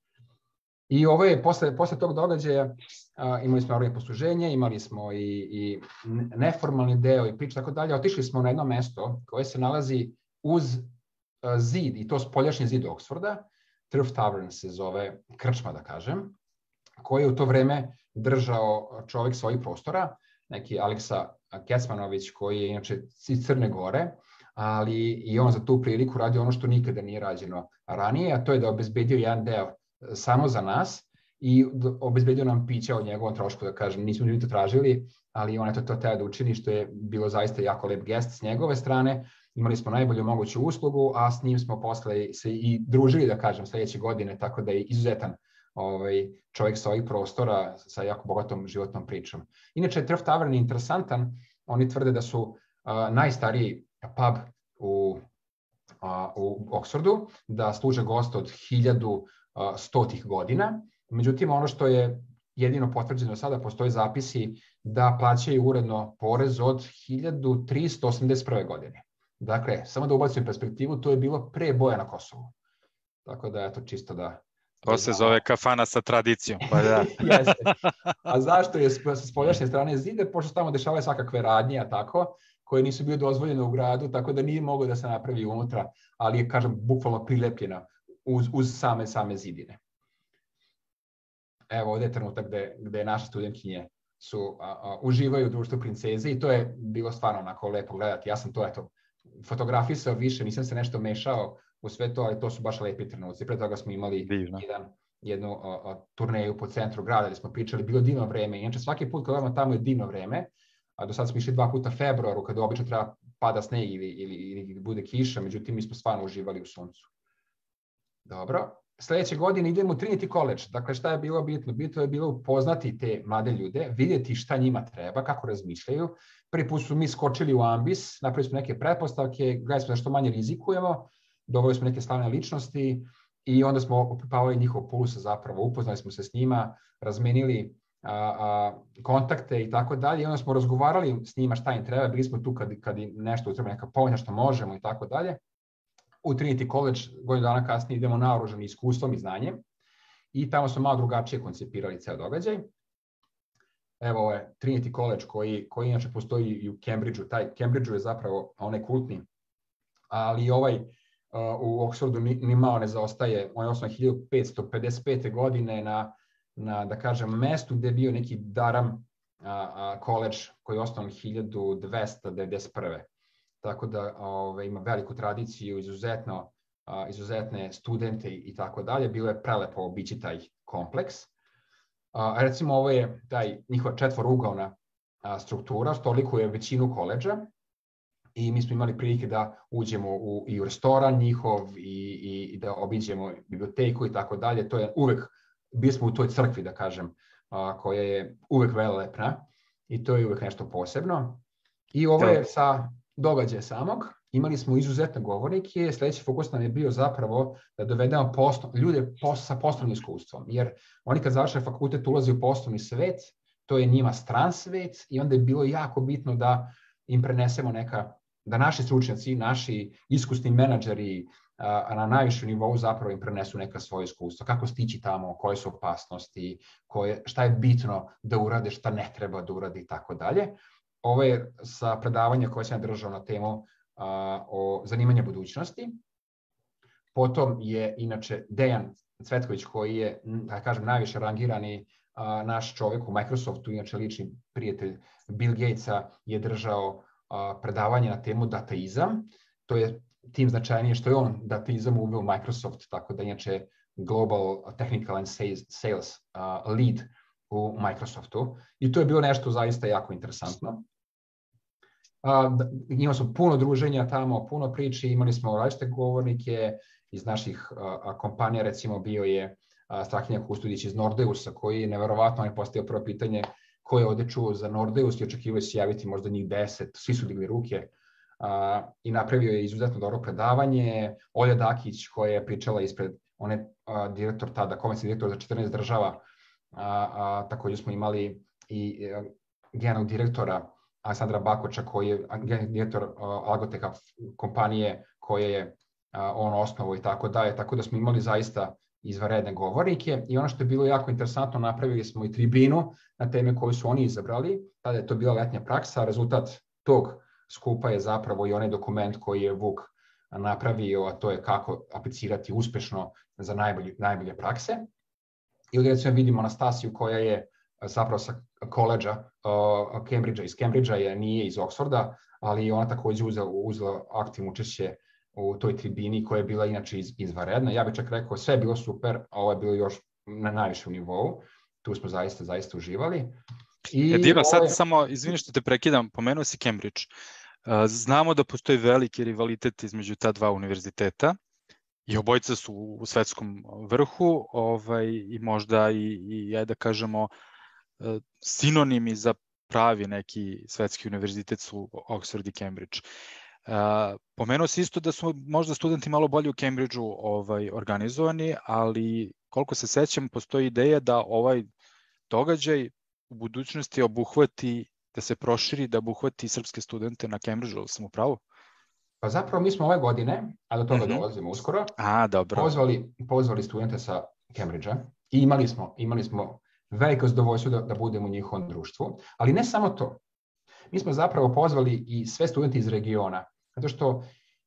I ovo je, posle, posle tog događaja, a, imali smo naravno posluženje, imali smo i, i neformalni deo i priča, tako dalje. Otišli smo na jedno mesto koje se nalazi uz a, zid, i to spoljašnji zid Oxforda, Turf Tavern se zove, krčma da kažem, koji je u to vreme držao čovjek svojih prostora, neki Aleksa Kecmanović, koji je inače iz Crne Gore, ali i on za tu priliku radi ono što nikada nije rađeno ranije, a to je da obezbedio jedan deo samo za nas i obezbedio nam pića od njegovom trošku, da kažem, nismo ni to tražili, ali on je to, to teo da učini, što je bilo zaista jako lep gest s njegove strane. Imali smo najbolju moguću uslugu, a s njim smo posle se i družili, da kažem, sledeće godine, tako da je izuzetan ovaj, čovjek sa ovih prostora sa jako bogatom životnom pričom. Inače, Turf Tavern je interesantan, oni tvrde da su uh, najstariji pub u, a, u Oxfordu, da služe goste od hiljadu stotih godina. Međutim, ono što je jedino potvrđeno sada, postoje zapisi da plaćaju uredno porez od hiljadu tristo osamdeset prve. godine. Dakle, samo da ubacim perspektivu, to je bilo pre boja na Kosovu. Tako da, eto, čisto da... To se zove kafana sa tradicijom. Pa da. Jeste. A zašto je sa spoljašnje strane zide? Pošto tamo dešavaju svakakve radnje, a tako, koje nisu bile dozvoljene u gradu, tako da nije moglo da se napravi unutra, ali je, kažem, bukvalno prilepljena uz, uz same, same zidine. Evo, ovde je trenutak gde, gde naše studentkinje su, a, a, uživaju u društvu princeze i to je bilo stvarno onako lepo gledati. Ja sam to, eto, fotografisao više, nisam se nešto mešao u sve to, ali to su baš lepi trenuci. Pre toga smo imali jedan, jednu a, a, turneju po centru grada gde smo pričali, bilo divno vreme. Inače, svaki put kad odemo tamo je divno vreme, a do sad smo išli dva puta februaru, kada obično treba pada sneg ili, ili, ili bude kiša, međutim mi smo stvarno uživali u suncu. Dobro. Sledeće godine idemo u Trinity College. Dakle, šta je bilo bitno? Bitno je bilo upoznati te mlade ljude, vidjeti šta njima treba, kako razmišljaju. Prvi put su mi skočili u ambis, napravili smo neke pretpostavke, gledali smo da što manje rizikujemo, doveli smo neke slavne ličnosti i onda smo opipavali njihov puls zapravo, upoznali smo se s njima, razmenili a, a, kontakte i tako dalje. I onda smo razgovarali s njima šta im treba, bili smo tu kad, kad im nešto treba, neka pomoć, nešto možemo i tako dalje. U Trinity College godinu dana kasnije idemo naoružani iskustvom i znanjem i tamo smo malo drugačije koncipirali ceo događaj. Evo ovo je Trinity College koji, koji inače postoji i u Cambridgeu. Taj Cambridgeu je zapravo onaj kultni, ali ovaj uh, u Oxfordu ni, ni malo ne zaostaje. On je osnovan hiljadu petsto pedeset pete. godine na, na, da kažem, mestu gde je bio neki Durham uh, uh, College koji je osnovan hiljadu dvesta devedeset prve. Tako da ove, ima veliku tradiciju, izuzetno, a, izuzetne studente i tako dalje. Bilo je prelepo obići taj kompleks. A, recimo ovo je taj njihova četvorougavna struktura, toliko je većinu koleđa i mi smo imali prilike da uđemo u, i u restoran njihov i, i, i da obiđemo biblioteku i tako dalje. To je uvek, bili smo u toj crkvi, da kažem, a, koja je uvek velelepna i to je uvek nešto posebno. I ovo je sa događaja samog. Imali smo izuzetne govornike, sledeći fokus nam je bio zapravo da dovedemo poslo, ljude pos, sa poslovnim iskustvom, jer oni kad završe fakultet ulaze u poslovni svet, to je njima stran svet i onda je bilo jako bitno da im prenesemo neka, da naši stručnjaci, naši iskusni menadžeri a, na najvišem nivou zapravo im prenesu neka svoje iskustvo, kako stići tamo, koje su opasnosti, koje, šta je bitno da urade, šta ne treba da urade i tako dalje. Ovo je sa predavanja koje sam držao na temu a, o zanimanje budućnosti. Potom je inače Dejan Cvetković koji je, da kažem, najviše rangirani a, naš čovjek u Microsoftu, inače lični prijatelj Bill Gatesa, je držao a, predavanje na temu dataizam. To je tim značajnije što je on dataizam uveo u Microsoft, tako da inače Global Technical and Sales a, lead u Microsoftu. I to je bilo nešto zaista jako interesantno. Uh, imali smo puno druženja tamo, puno priči, imali smo različite govornike iz naših uh, kompanija, recimo bio je uh, Strahinja Kustudić iz Nordeusa, koji je neverovatno, on je postavio prvo pitanje ko je ovde čuo za Nordeus i očekivao se javiti možda njih deset, svi su digli ruke uh, i napravio je izuzetno dobro predavanje. Olja Dakić koja je pričala ispred, on je uh, direktor tada, komercijalni direktor za četrnaest država, a, a, također smo imali i a, generalnog direktora Aleksandra Bakoča koji je direktor a, Algoteka kompanije koje je a, on osnovao i tako dalje, tako da smo imali zaista izvanredne govornike i ono što je bilo jako interesantno, napravili smo i tribinu na teme koju su oni izabrali, tada je to bila letnja praksa, rezultat tog skupa je zapravo i onaj dokument koji je Vuk napravio, a to je kako aplicirati uspešno za najbolje, najbolje prakse. I ovdje recimo vidimo Anastasiju koja je zapravo sa koleđa uh, Cambridgea, iz Cambridgea je, nije iz Oxforda, ali ona također uzela, uzela aktivno učešće u toj tribini koja je bila inače iz, izvanredna. Ja bih čak rekao sve je bilo super, a ovo je bilo još na najvišem nivou. Tu smo zaista, zaista uživali. I Edira, sad ove... samo, izvini što te prekidam, pomenuo si Cambridge. Uh, znamo da postoji veliki rivalitet između ta dva univerziteta. I obojica su u svetskom vrhu ovaj, i možda i, i ajde da kažemo, sinonimi za pravi neki svetski univerzitet su Oxford i Cambridge. Uh, pomenuo si isto da su možda studenti malo bolje u Cambridgeu ovaj, organizovani, ali koliko se sećam, postoji ideja da ovaj događaj u budućnosti obuhvati, da se proširi, da obuhvati srpske studente na Cambridgeu, sam u pravu? Pa zapravo mi smo ove godine, a do toga mm-hmm. dolazimo uskoro, a, dobro. Pozvali, pozvali studente sa Cambridgea i imali smo, imali smo veliko zadovoljstvo da, da budemo u njihovom društvu, ali ne samo to. Mi smo zapravo pozvali i sve studente iz regiona, zato što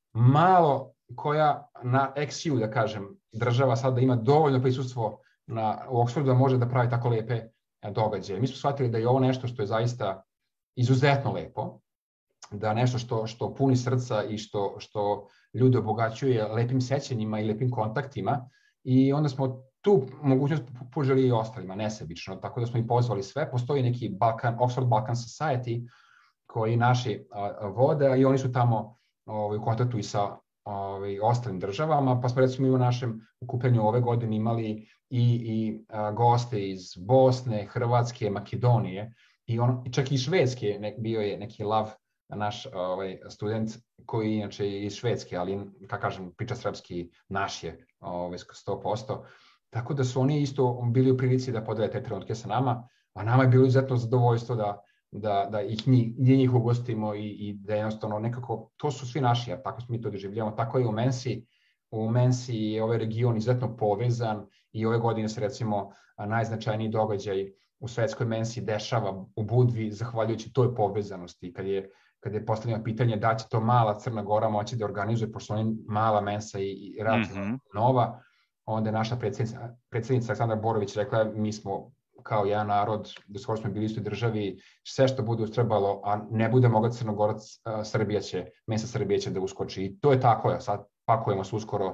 malo koja na ex ju, da kažem, država sada ima dovoljno prisustvo na, u Oxfordu da može da pravi tako lepe događaje. Mi smo shvatili da je ovo nešto što je zaista izuzetno lepo, da nešto što, što puni srca i što, što ljude obogaćuje lepim sećanjima i lepim kontaktima i onda smo tu mogućnost pružili i ostalima, nesebično, tako da smo i pozvali sve. Postoji neki Balkan, Oxford Balkan Society koji naši a, vode i oni su tamo ovaj, u kontaktu i sa ovaj, ostalim državama, pa smo recimo i u našem okupljanju ove godine imali i, i a, goste iz Bosne, Hrvatske, Makedonije i on, čak i Švedske, ne, bio je neki lav naš ovaj, student koji inače je iz Švedske, ali kako kažem, priča srpski, naš je ovaj, sto posto. Tako da su oni isto bili u prilici da podele te trenutke sa nama, a nama je bilo izuzetno zadovoljstvo da, da, da ih njih, njih ugostimo i, i da jednostavno nekako, to su svi naši, jer tako smo mi to doživljamo. Tako je u Mensi, u Mensi je ovaj region izuzetno povezan i ove godine se recimo najznačajniji događaj u svetskoj Mensi dešava u Budvi zahvaljujući toj povezanosti. Kad je kada je postavljeno pitanje da će to mala Crna Gora moći da organizuje, pošto je mala Mensa i, i relativno mm-hmm. nova, onda je naša predsjednica, predsjednica Aleksandra Borović rekla mi smo kao jedan narod, do skoro smo bili u istoj državi, sve što bude ustrebalo, a ne bude mogla Crnogorac, Srbija će, Mensa Srbije će da uskoči. I to je tako, sad pakujemo se uskoro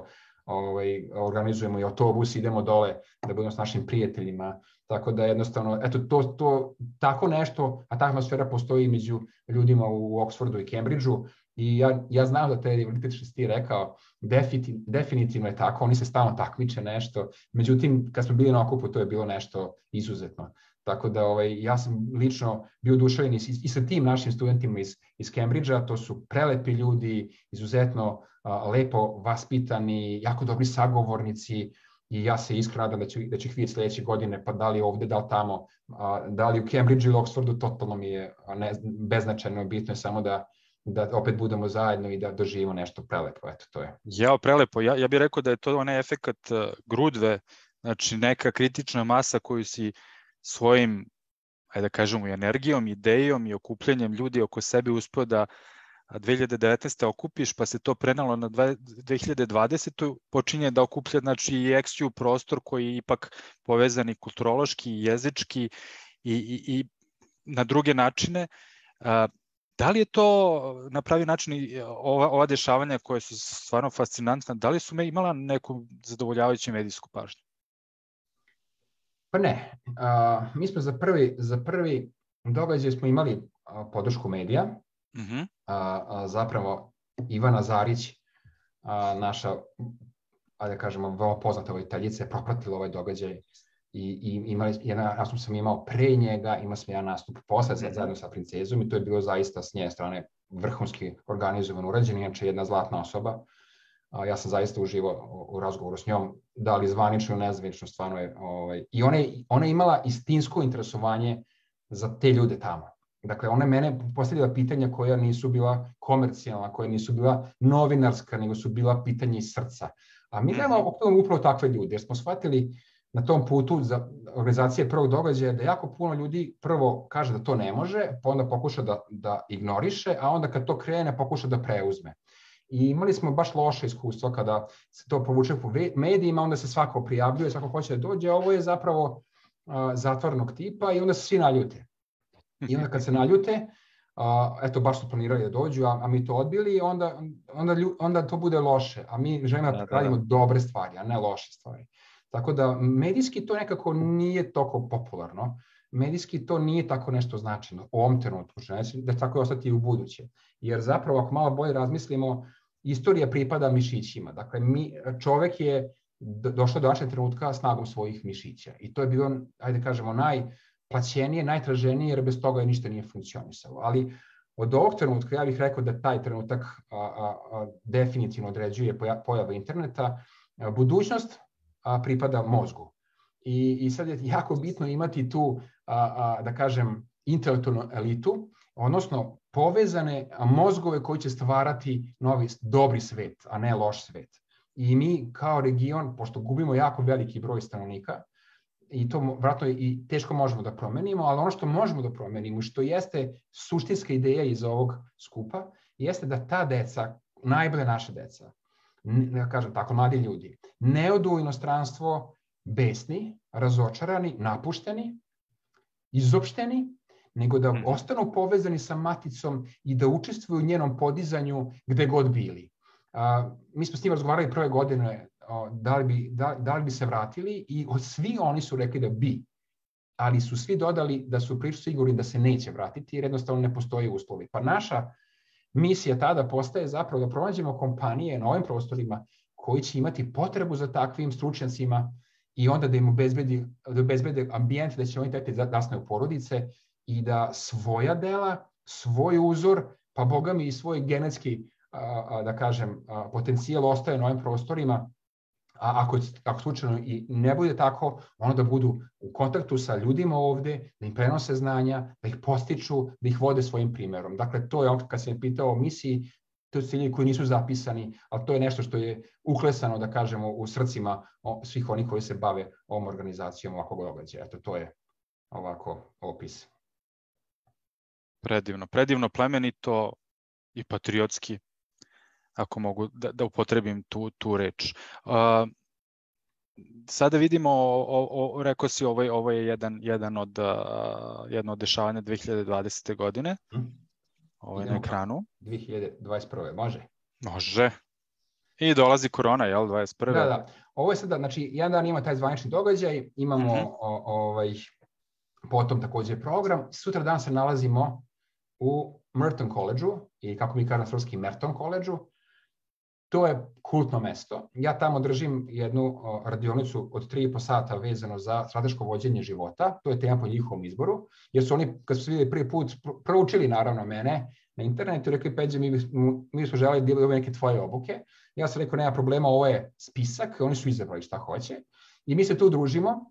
ovaj, organizujemo i autobus, idemo dole da budemo s našim prijateljima. Tako da jednostavno, eto, to, to, tako nešto, a ta atmosfera postoji među ljudima u Oxfordu i Cambridgeu. I ja, ja znam da te rivalitet što si ti rekao, definitivno je tako, oni se stalno takmiče nešto, međutim, kad smo bili na okupu, to je bilo nešto izuzetno. Tako da ovaj, ja sam lično bio oduševljen i, i sa tim našim studentima iz, iz Cambridgea, to su prelepi ljudi, izuzetno a, lepo vaspitani, jako dobri sagovornici, i ja se iskreno nadam da ću, da ću ih vidjeti sledeće godine, pa da li ovde, da li tamo, a, da li u Cambridgeu ili Oxfordu, totalno mi je ne, beznačajno, bitno je samo da da opet budemo zajedno i da doživimo nešto prelepo, eto, to je. Ja, prelepo, ja, ja bih rekao da je to onaj efekat grudve, znači neka kritična masa koju si svojim, ajde da kažemo, i energijom, idejom i okupljanjem ljudi oko sebe uspeo da dve hiljade devetnaeste. okupiš, pa se to prenalo na dve hiljade dvadesetu. počinje da okuplja, znači, i X U prostor koji je ipak povezan i kulturološki i jezički i, i, i na druge načine. Da li je to na pravi način ova, ova dešavanja koje su stvarno fascinantna, da li su me imala neku zadovoljavajuću medijsku pažnju? Pa ne. Uh, mi smo za prvi, za prvi događaj smo imali uh, podršku medija. Uh-huh. uh, uh, zapravo Ivana Zarić, uh, naša, ajde da kažemo, veoma poznata Italjica, je propratila ovaj događaj. I, i imali, jedan nastup sam imao pre njega, imao sam jedan nastup posle mm-hmm. zajedno sa Princezom i to je bilo zaista s nje strane vrhunski organizovan, urađen, inače jedna zlatna osoba. A, ja sam zaista uživao u, u razgovoru s njom, da li zvanično ili nezvanično, stvarno je. Ovaj, I ona je, ona je imala istinsko interesovanje za te ljude tamo. Dakle, ona je mene postavila pitanja koja nisu bila komercijalna, koja nisu bila novinarska, nego su bila pitanja iz srca. A mi nemamo mm-hmm. upravo takve ljude, jer smo shvatili na tom putu za organizacije prvog događaja da jako puno ljudi prvo kaže da to ne može, pa onda pokuša da, da ignoriše, a onda kad to krene pokuša da preuzme. I imali smo baš loše iskustvo kada se to povuče po medijima, onda se svako prijavljuje, svako hoće da dođe, a ovo je zapravo uh, zatvornog tipa i onda se svi naljute. I onda kad se naljute, uh, eto baš su planirali da dođu, a, a mi to odbili, onda, onda, onda to bude loše, a mi želimo da, da radimo da. dobre stvari, a ne loše stvari. Tako da medijski to nekako nije toliko popularno, medijski to nije tako nešto značajno u ovom trenutku, da tako je ostati i u buduće. Jer zapravo ako malo bolje razmislimo, istorija pripada mišićima. Dakle, mi, čovek je došao do našeg trenutka snagom svojih mišića i to je bilo, ajde kažemo, najplaćenije, najtraženije, jer bez toga ništa nije funkcionisalo. Ali od ovog trenutka ja bih rekao da taj trenutak a, a, a, definitivno određuje pojava interneta. A, budućnost a, pripada mozgu. I, I sad je jako bitno imati tu, a, a, da kažem, intelektualnu elitu, odnosno povezane mozgove koji će stvarati novi, dobri svet, a ne loš svet. I mi kao region, pošto gubimo jako veliki broj stanovnika, i to vratno i teško možemo da promenimo, ali ono što možemo da promenimo, što jeste suštinska ideja iz ovog skupa, jeste da ta deca, najbolje naše deca, da kažem tako, mladi ljudi, ne odu u inostranstvo besni, razočarani, napušteni, izopšteni, nego da ostanu povezani sa maticom i da učestvuju u njenom podizanju gde god bili. A, mi smo s njim razgovarali prve godine a, da, li bi, da, da li bi se vratili i svi oni su rekli da bi, ali su svi dodali da su priču sigurni da se neće vratiti jer jednostavno ne postoji uslovi. Pa naša misija tada postaje zapravo da pronađemo kompanije na ovim prostorima koji će imati potrebu za takvim stručnjacima i onda da im obezbedi, da obezbede ambijent da će oni tekti zasnuju porodice i da svoja dela, svoj uzor, pa boga mi i svoj genetski, a, a, da kažem, a, potencijal ostaje na ovim prostorima, a ako, ako slučajno i ne bude tako, ono da budu u kontaktu sa ljudima ovde, da im prenose znanja, da ih postiču, da ih vode svojim primjerom. Dakle, to je, kad sam pitao o misiji, to su ciljevi koji nisu zapisani, ali to je nešto što je uklesano, da kažemo, u srcima svih onih koji se bave ovom organizacijom ovakvog događaja. Eto, to je ovako opis. Predivno, predivno, plemenito i patriotski, ako mogu da, da upotrebim tu, tu reč. Uh, sada vidimo, o, o, rekao si, ovo, ovo je jedan, jedan od, uh, jedno od dešavanja dve hiljade dvadesete. godine. Hmm. Ovo je na ekranu. dve hiljade dvadeset prve. Može? Može. I dolazi korona, jel, dvadeset prve. Da, da. Ovo je sada, znači, jedan dan ima taj zvanični događaj, imamo Mhm. o, ovaj, potom također program. Sutra dan se nalazimo u Merton College-u, ili kako mi kažem na srpski, Merton College-u. To je kultno mesto. Ja tamo držim jednu o, radionicu od tri i po sata vezano za strateško vođenje života. To je tema po njihovom izboru. Jer su oni, kad su vidjeli prvi put, proučili naravno mene na internetu, rekli, Peđe, mi, mi smo želeli da dobijemo neke tvoje obuke. Ja sam rekao, nema problema, ovo je spisak, oni su izabrali šta hoće. I mi se tu družimo.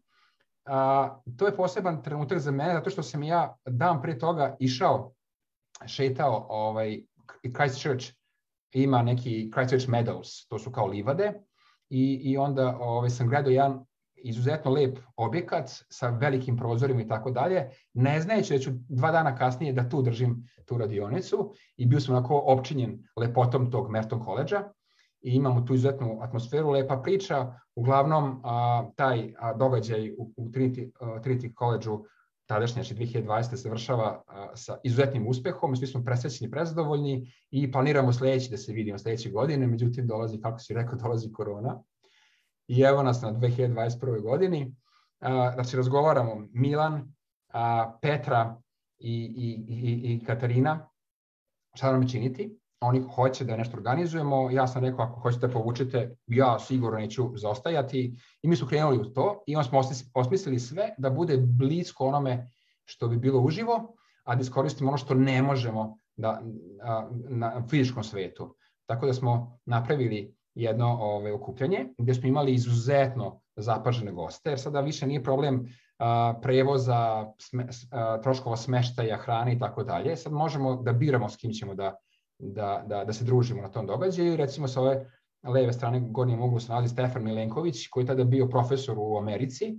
A, to je poseban trenutak za mene, zato što sam ja dan pre toga išao, šetao ovaj, Christchurch, ima neki Christchurch Meadows, to su kao livade, i, i onda ovaj, sam gledao jedan izuzetno lep objekat sa velikim prozorima i tako dalje, ne znajući da ću dva dana kasnije da tu držim tu radionicu, i bio sam onako opčinjen lepotom tog Merton College-a i imamo tu izuzetnu atmosferu, lepa priča. Uglavnom, a, taj a, događaj u, u Trinity, a, Trinity College-u tadašnje, znači dve hiljade dvadesete se završava a, sa izuzetnim uspehom, svi smo presrećni, prezadovoljni i planiramo sledeći da se vidimo sledeće godine, međutim dolazi, kako si rekao, dolazi korona. I evo nas na dve hiljade dvadeset prve godini. A, znači razgovaramo Milan, a, Petra i, i, i, i Katarina, šta nam činiti. Oni hoće da nešto organizujemo, ja sam rekao, ako hoćete povučete, ja sigurno neću zaostajati, i mi su krenuli u to i onda smo osmislili sve da bude blisko onome što bi bilo uživo, a da iskoristimo ono što ne možemo da, a, na fizičkom svetu. Tako da smo napravili jedno ove, okupljanje gdje smo imali izuzetno zapažene goste, jer sada više nije problem a, prevoza, sme, a, troškova smeštaja, hrane i tako dalje. Sad možemo da biramo s kim ćemo da Da, da, da se družimo na tom događaju. Recimo sa ove leve strane gornjem uglu se nalazi Stefan Milenković, koji je tada bio profesor u Americi,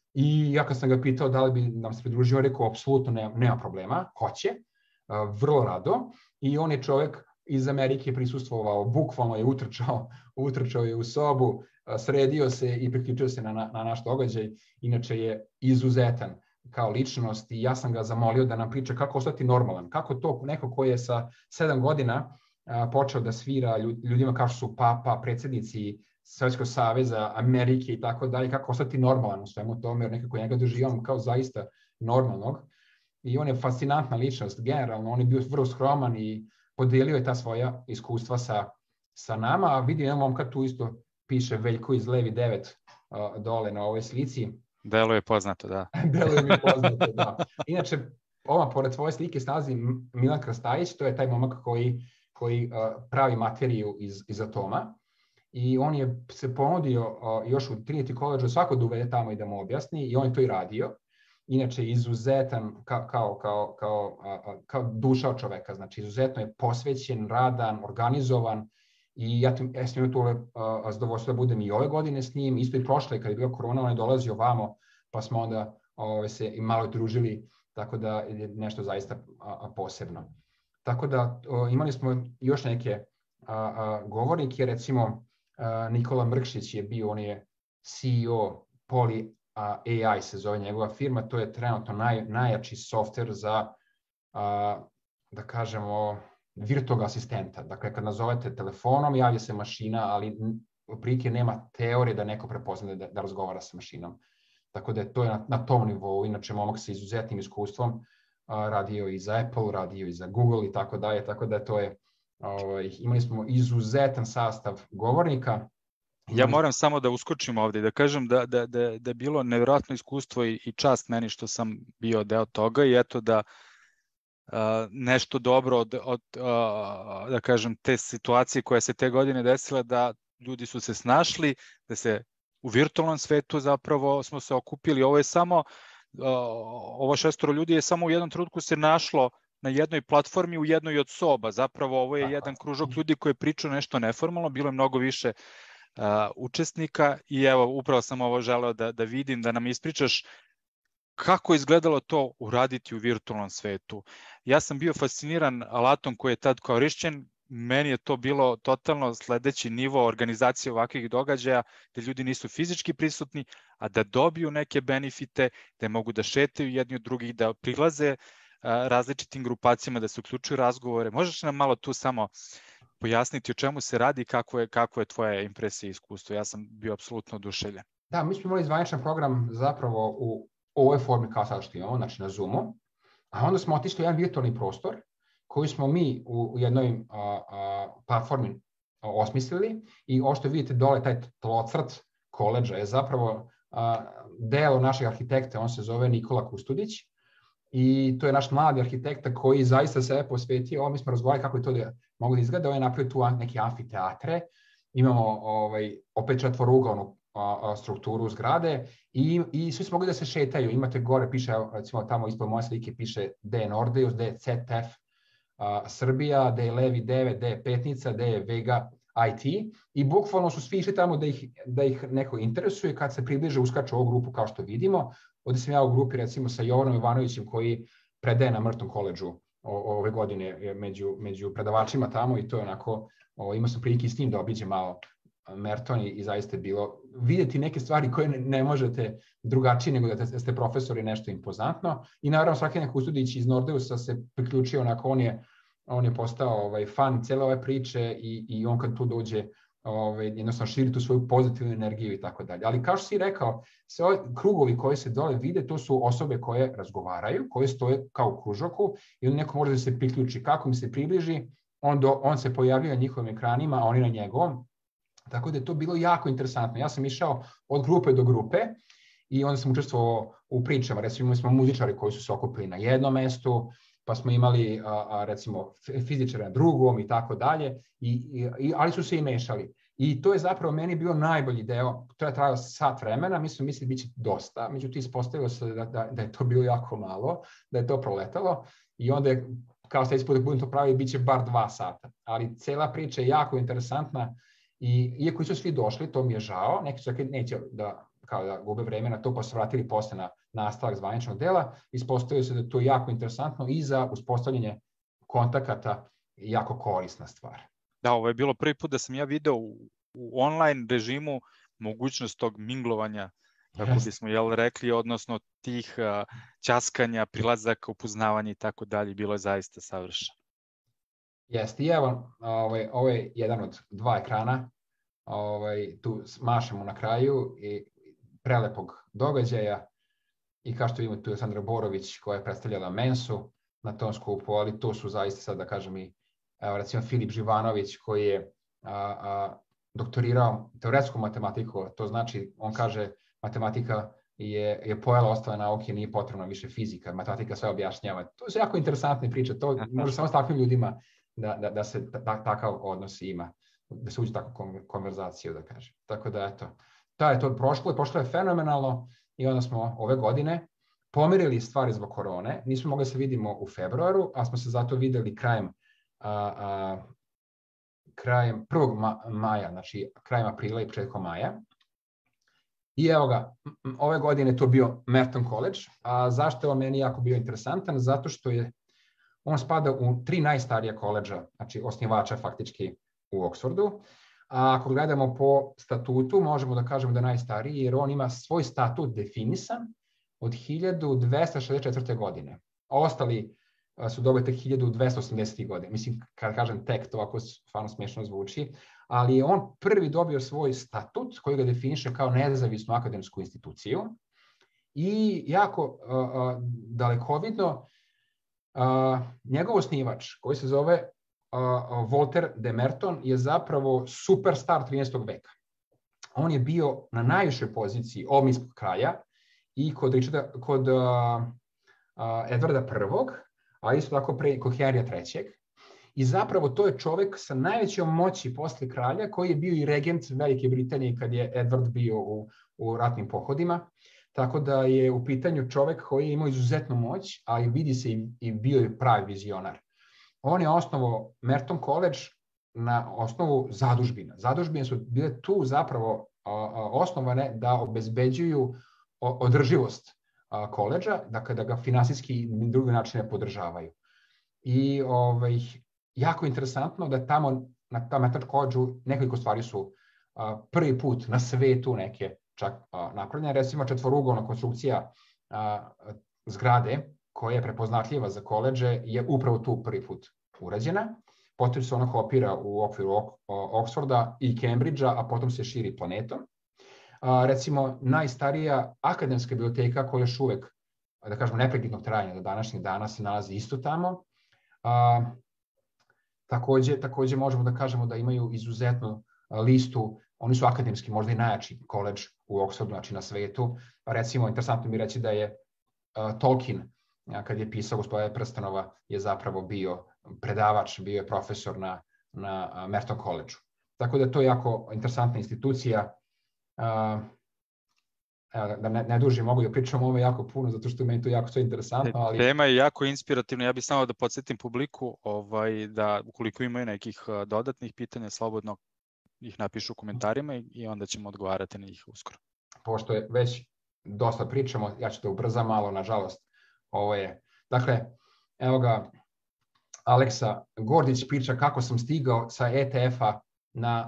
i ja kad sam ga pitao da li bi nam se pridružio, rekao apsolutno nema, nema problema, hoće, vrlo rado, i on je čovjek iz Amerike prisustvovao, bukvalno je utrčao, utrčao je u sobu, sredio se i priključio se na, na, na naš događaj, inače je izuzetan kao ličnost, i ja sam ga zamolio da nam priča kako ostati normalan, kako to neko koji je sa sedam godina a, počeo da svira ljudima kao što su papa, predsjednici Sovjetskog saveza, Amerike i tako dalje, kako ostati normalan u svemu tome, jer nekako njega doživljam kao zaista normalnog, i on je fascinantna ličnost generalno, on je bio vrlo skroman i podelio je ta svoja iskustva sa, sa nama, a vidim jedan momka tu isto piše Veljko iz Levi devet a, dole na ovoj slici. Deluje poznato, da. Deluje mi poznato, da. Inače, ova pored tvoje slike se nalazi Milan Krastajić, to je taj momak koji, koji uh, pravi materiju iz, iz atoma, i on je se ponudio uh, još u Trinity College svako da uvede tamo i da mu objasni, i on je to i radio. Inače, izuzetan kao, kao, kao, kao, uh, kao duša od čoveka, znači izuzetno je posvećen, radan, organizovan, i ja, ja sam imao tu uh, zadovoljstvo da budem i ove godine s njim, isto i prošle, kad je bila korona, on je dolazio ovamo, pa smo onda ove, se i malo družili, tako da je nešto zaista a, a, posebno. Tako da o, imali smo još neke a, a, govornike, recimo a, Nikola Mrkšić je bio, on je C E O Poly a, A I se zove njegova firma, to je trenutno naj, najjači softver za, a, da kažemo, virtualnog asistenta. Dakle, kad nazovete telefonom, javlja se mašina, ali otprilike nema teorije da neko prepozna da, da razgovara sa mašinom. Tako da je to je na, na tom nivou. Inače, momak sa izuzetnim iskustvom a, radio i za Apple, radio i za Google i tako dalje. Tako da to je, ovaj, imali smo izuzetan sastav govornika. Ja moram samo da uskočim ovdje i da kažem da, da, da, da je bilo nevjerojatno iskustvo i, i čast meni što sam bio deo toga, i eto da Uh, nešto dobro od, od uh, da kažem, te situacije koja se te godine desila, da ljudi su se snašli, da se u virtualnom svetu zapravo smo se okupili. Ovo je samo, uh, ovo šestoro ljudi je samo u jednom trenutku se našlo na jednoj platformi u jednoj od soba. Zapravo ovo je jedan kružok ljudi koji pričaju nešto neformalno, bilo je mnogo više uh, učesnika, i evo, upravo sam ovo želeo da, da vidim, da nam ispričaš kako je izgledalo to uraditi u virtualnom svetu. Ja sam bio fasciniran alatom koji je tad korišćen, meni je to bilo totalno sledeći nivo organizacije ovakvih događaja, gde ljudi nisu fizički prisutni, a da dobiju neke benefite, da mogu da šetaju jedni od drugih, da prilaze različitim grupacijama, da se uključuju razgovore. Možeš nam malo tu samo pojasniti o čemu se radi i kako je, kako je tvoja impresija i iskustvo. Ja sam bio apsolutno oduševljen. Da, mi smo imali zvaničan program zapravo u ovoj formi kao sad što imamo, znači na Zoomu, a onda smo otišli u jedan virtualni prostor koji smo mi u, u jednoj a, a, platformi osmislili i ovo što vidite dole, taj tlocrt koledža je zapravo a, deo našeg arhitekta, on se zove Nikola Kustudić i to je naš mladi arhitekta koji zaista sebe posvetio, ovo mi smo razgovarali kako je to da mogu da izgleda, on je napravio tu neke amfiteatre, imamo ovaj, opet četvoruglavnu strukturu zgrade i, i svi smo mogli da se šetaju. Imate gore, piše, recimo tamo ispod moje slike piše gde je Nordeus, gde je C T F a, Srbija, gde je Levi devet, gde je Petnica, gde je Vega I T i bukvalno su svi išli tamo da ih, da ih neko interesuje. Kad se približe uskaču ovu grupu kao što vidimo. Ovdje sam ja u grupi recimo sa Jovanom Ivanovićem koji predaje na Merton koledžu ove godine među, među predavačima tamo i to je onako, o, imao sam prilike s njim da obiđem malo Merton i, i zaista je bilo vidjeti neke stvari koje ne, ne možete drugačije nego da ste profesori, nešto impozantno. I naravno svaki neko Kustudić iz Nordeusa se priključio, onako on je, on je postao ovaj, fan cijele ove priče i, i on kad tu dođe ovaj, jednostavno širi tu svoju pozitivnu energiju i tako dalje. Ali kao što si rekao, sve ove krugovi koji se dole vide, to su osobe koje razgovaraju, koje stoje kao u kružoku i onda neko može da se priključi. Kako mi se približi, on, do, on se pojavljuje na njihovim ekranima, a oni na njegovom. Tako da je to bilo jako interesantno. Ja sam išao od grupe do grupe i onda sam učestvovao u pričama. Recimo imali smo muzičari koji su se okupili na jednom mestu, pa smo imali a, a, recimo fizičare na drugom i tako dalje, i, i, ali su se i mešali. I to je zapravo meni bio najbolji deo. To je trajalo sat vremena, mi smo mislili bit će dosta, međutim ispostavilo se da, da, da je to bilo jako malo, da je to proletalo i onda je, kao sledeći put da budem to pravili, bit će bar dva sata. Ali cela priča je jako interesantna. I iako su svi došli, to mi je žao, neki su rekli neće da, kao da gube vreme na to, pa su vratili posle na nastavak zvaničnog dela, ispostavio se da je to jako interesantno i za uspostavljanje kontakata jako korisna stvar. Da, ovo je bilo prvi put da sam ja video u, u online režimu mogućnost tog minglovanja, kako yes. bismo jel rekli, odnosno tih uh, ćaskanja, prilazaka, upoznavanja i tako dalje, bilo je zaista savršeno. Jeste, i evo, ovaj, ovo je jedan od dva ekrana, ovaj, tu mašemo na kraju i prelepog događaja i kao što vidimo tu je Sandra Borović koja je predstavljala Mensu na tom skupu, ali to su zaista sad da kažem i evo, recimo Filip Živanović koji je a, a, doktorirao teoretsku matematiku, to znači on kaže matematika je, je pojela ostale nauke, nije potrebna više fizika, matematika sve objašnjava. To su jako interesantne priče, to može samo s takvim ljudima Da, da, da se ta, takav odnos ima, da se uđe takvu konverzaciju, da kažem. Tako da, eto, da je to prošlo, prošlo je fenomenalno i onda smo ove godine pomerili stvari zbog korone. Nismo mogli se vidimo u februaru, a smo se zato videli krajem, a, a, krajem prvog ma, maja, znači krajem aprila i početkom maja. I evo ga, ove godine to bio Merton College. A zašto je on meni jako bio interesantan? Zato što je on spada u tri najstarija koledža, znači osnivača faktički u Oxfordu. A ako gledamo po statutu, možemo da kažemo da je najstariji, jer on ima svoj statut definisan od hiljadu dvesta šezdeset četvrte. godine. A ostali su dobili tek hiljadu dvesta osamdesete. godine. Mislim, kad kažem tek, to ovako stvarno smiješno zvuči, ali je on prvi dobio svoj statut koji ga definiše kao nezavisnu akademsku instituciju i jako uh, dalekovidno Uh, njegov osnivač, koji se zove uh, Walter de Merton, je zapravo superstar trinaestog veka. On je bio na najvišoj poziciji Ominskog kralja i kod, Richarda, kod uh, uh, Edvarda prvog, a isto tako pre kod Henrija trećeg. I zapravo to je čovek sa najvećom moći posle kralja, koji je bio i regent Velike Britanije kad je Edward bio u, u ratnim pohodima. Tako da je u pitanju čovek koji je imao izuzetnu moć, ali vidi se i, i bio je pravi vizionar. On je osnovao Merton College na osnovu zadužbina. Zadužbine su bile tu zapravo a, a, osnovane da obezbeđuju o, održivost a, koledža, dakle da ga finansijski i drugi načine podržavaju. I ovaj, jako interesantno da tamo na tom Merton College nekoliko stvari su a, prvi put na svetu neke čak a, napravljena, recimo četvoruglavna konstrukcija a, zgrade koja je prepoznatljiva za koledže je upravo tu prvi put urađena. potom se ona kopira u okviru Oxforda i Cambridgea, a potom se širi planetom. A, recimo, najstarija akademska biblioteka koja još uvek, da kažemo, neprekidnog trajanja do današnjeg dana se nalazi isto tamo. A, takođe, takođe možemo da kažemo da imaju izuzetnu listu, oni su akademski možda i najjači koledž u Oxfordu, znači na svetu. Recimo, interesantno mi reći da je uh, Tolkien, kad je pisao Gospodara prstenova, je zapravo bio predavač, bio je profesor na, na Merton Collegeu. Tako da to je jako interesantna institucija. Uh, da ne, ne dužim, mogu da pričam o ovome jako puno, zato što meni to jako sve interesantno. Ali... Tema je jako inspirativna. Ja bih samo da podsjetim publiku ovaj, da ukoliko imaju nekih dodatnih pitanja, slobodno ih napišu u komentarima i, i onda ćemo odgovarati na njih uskoro. Pošto je već dosta pričamo, ja ću to ubrzam malo, nažalost. Ovo je, dakle, evo ga, Aleksa Gordić priča kako sam stigao sa E T F-a na,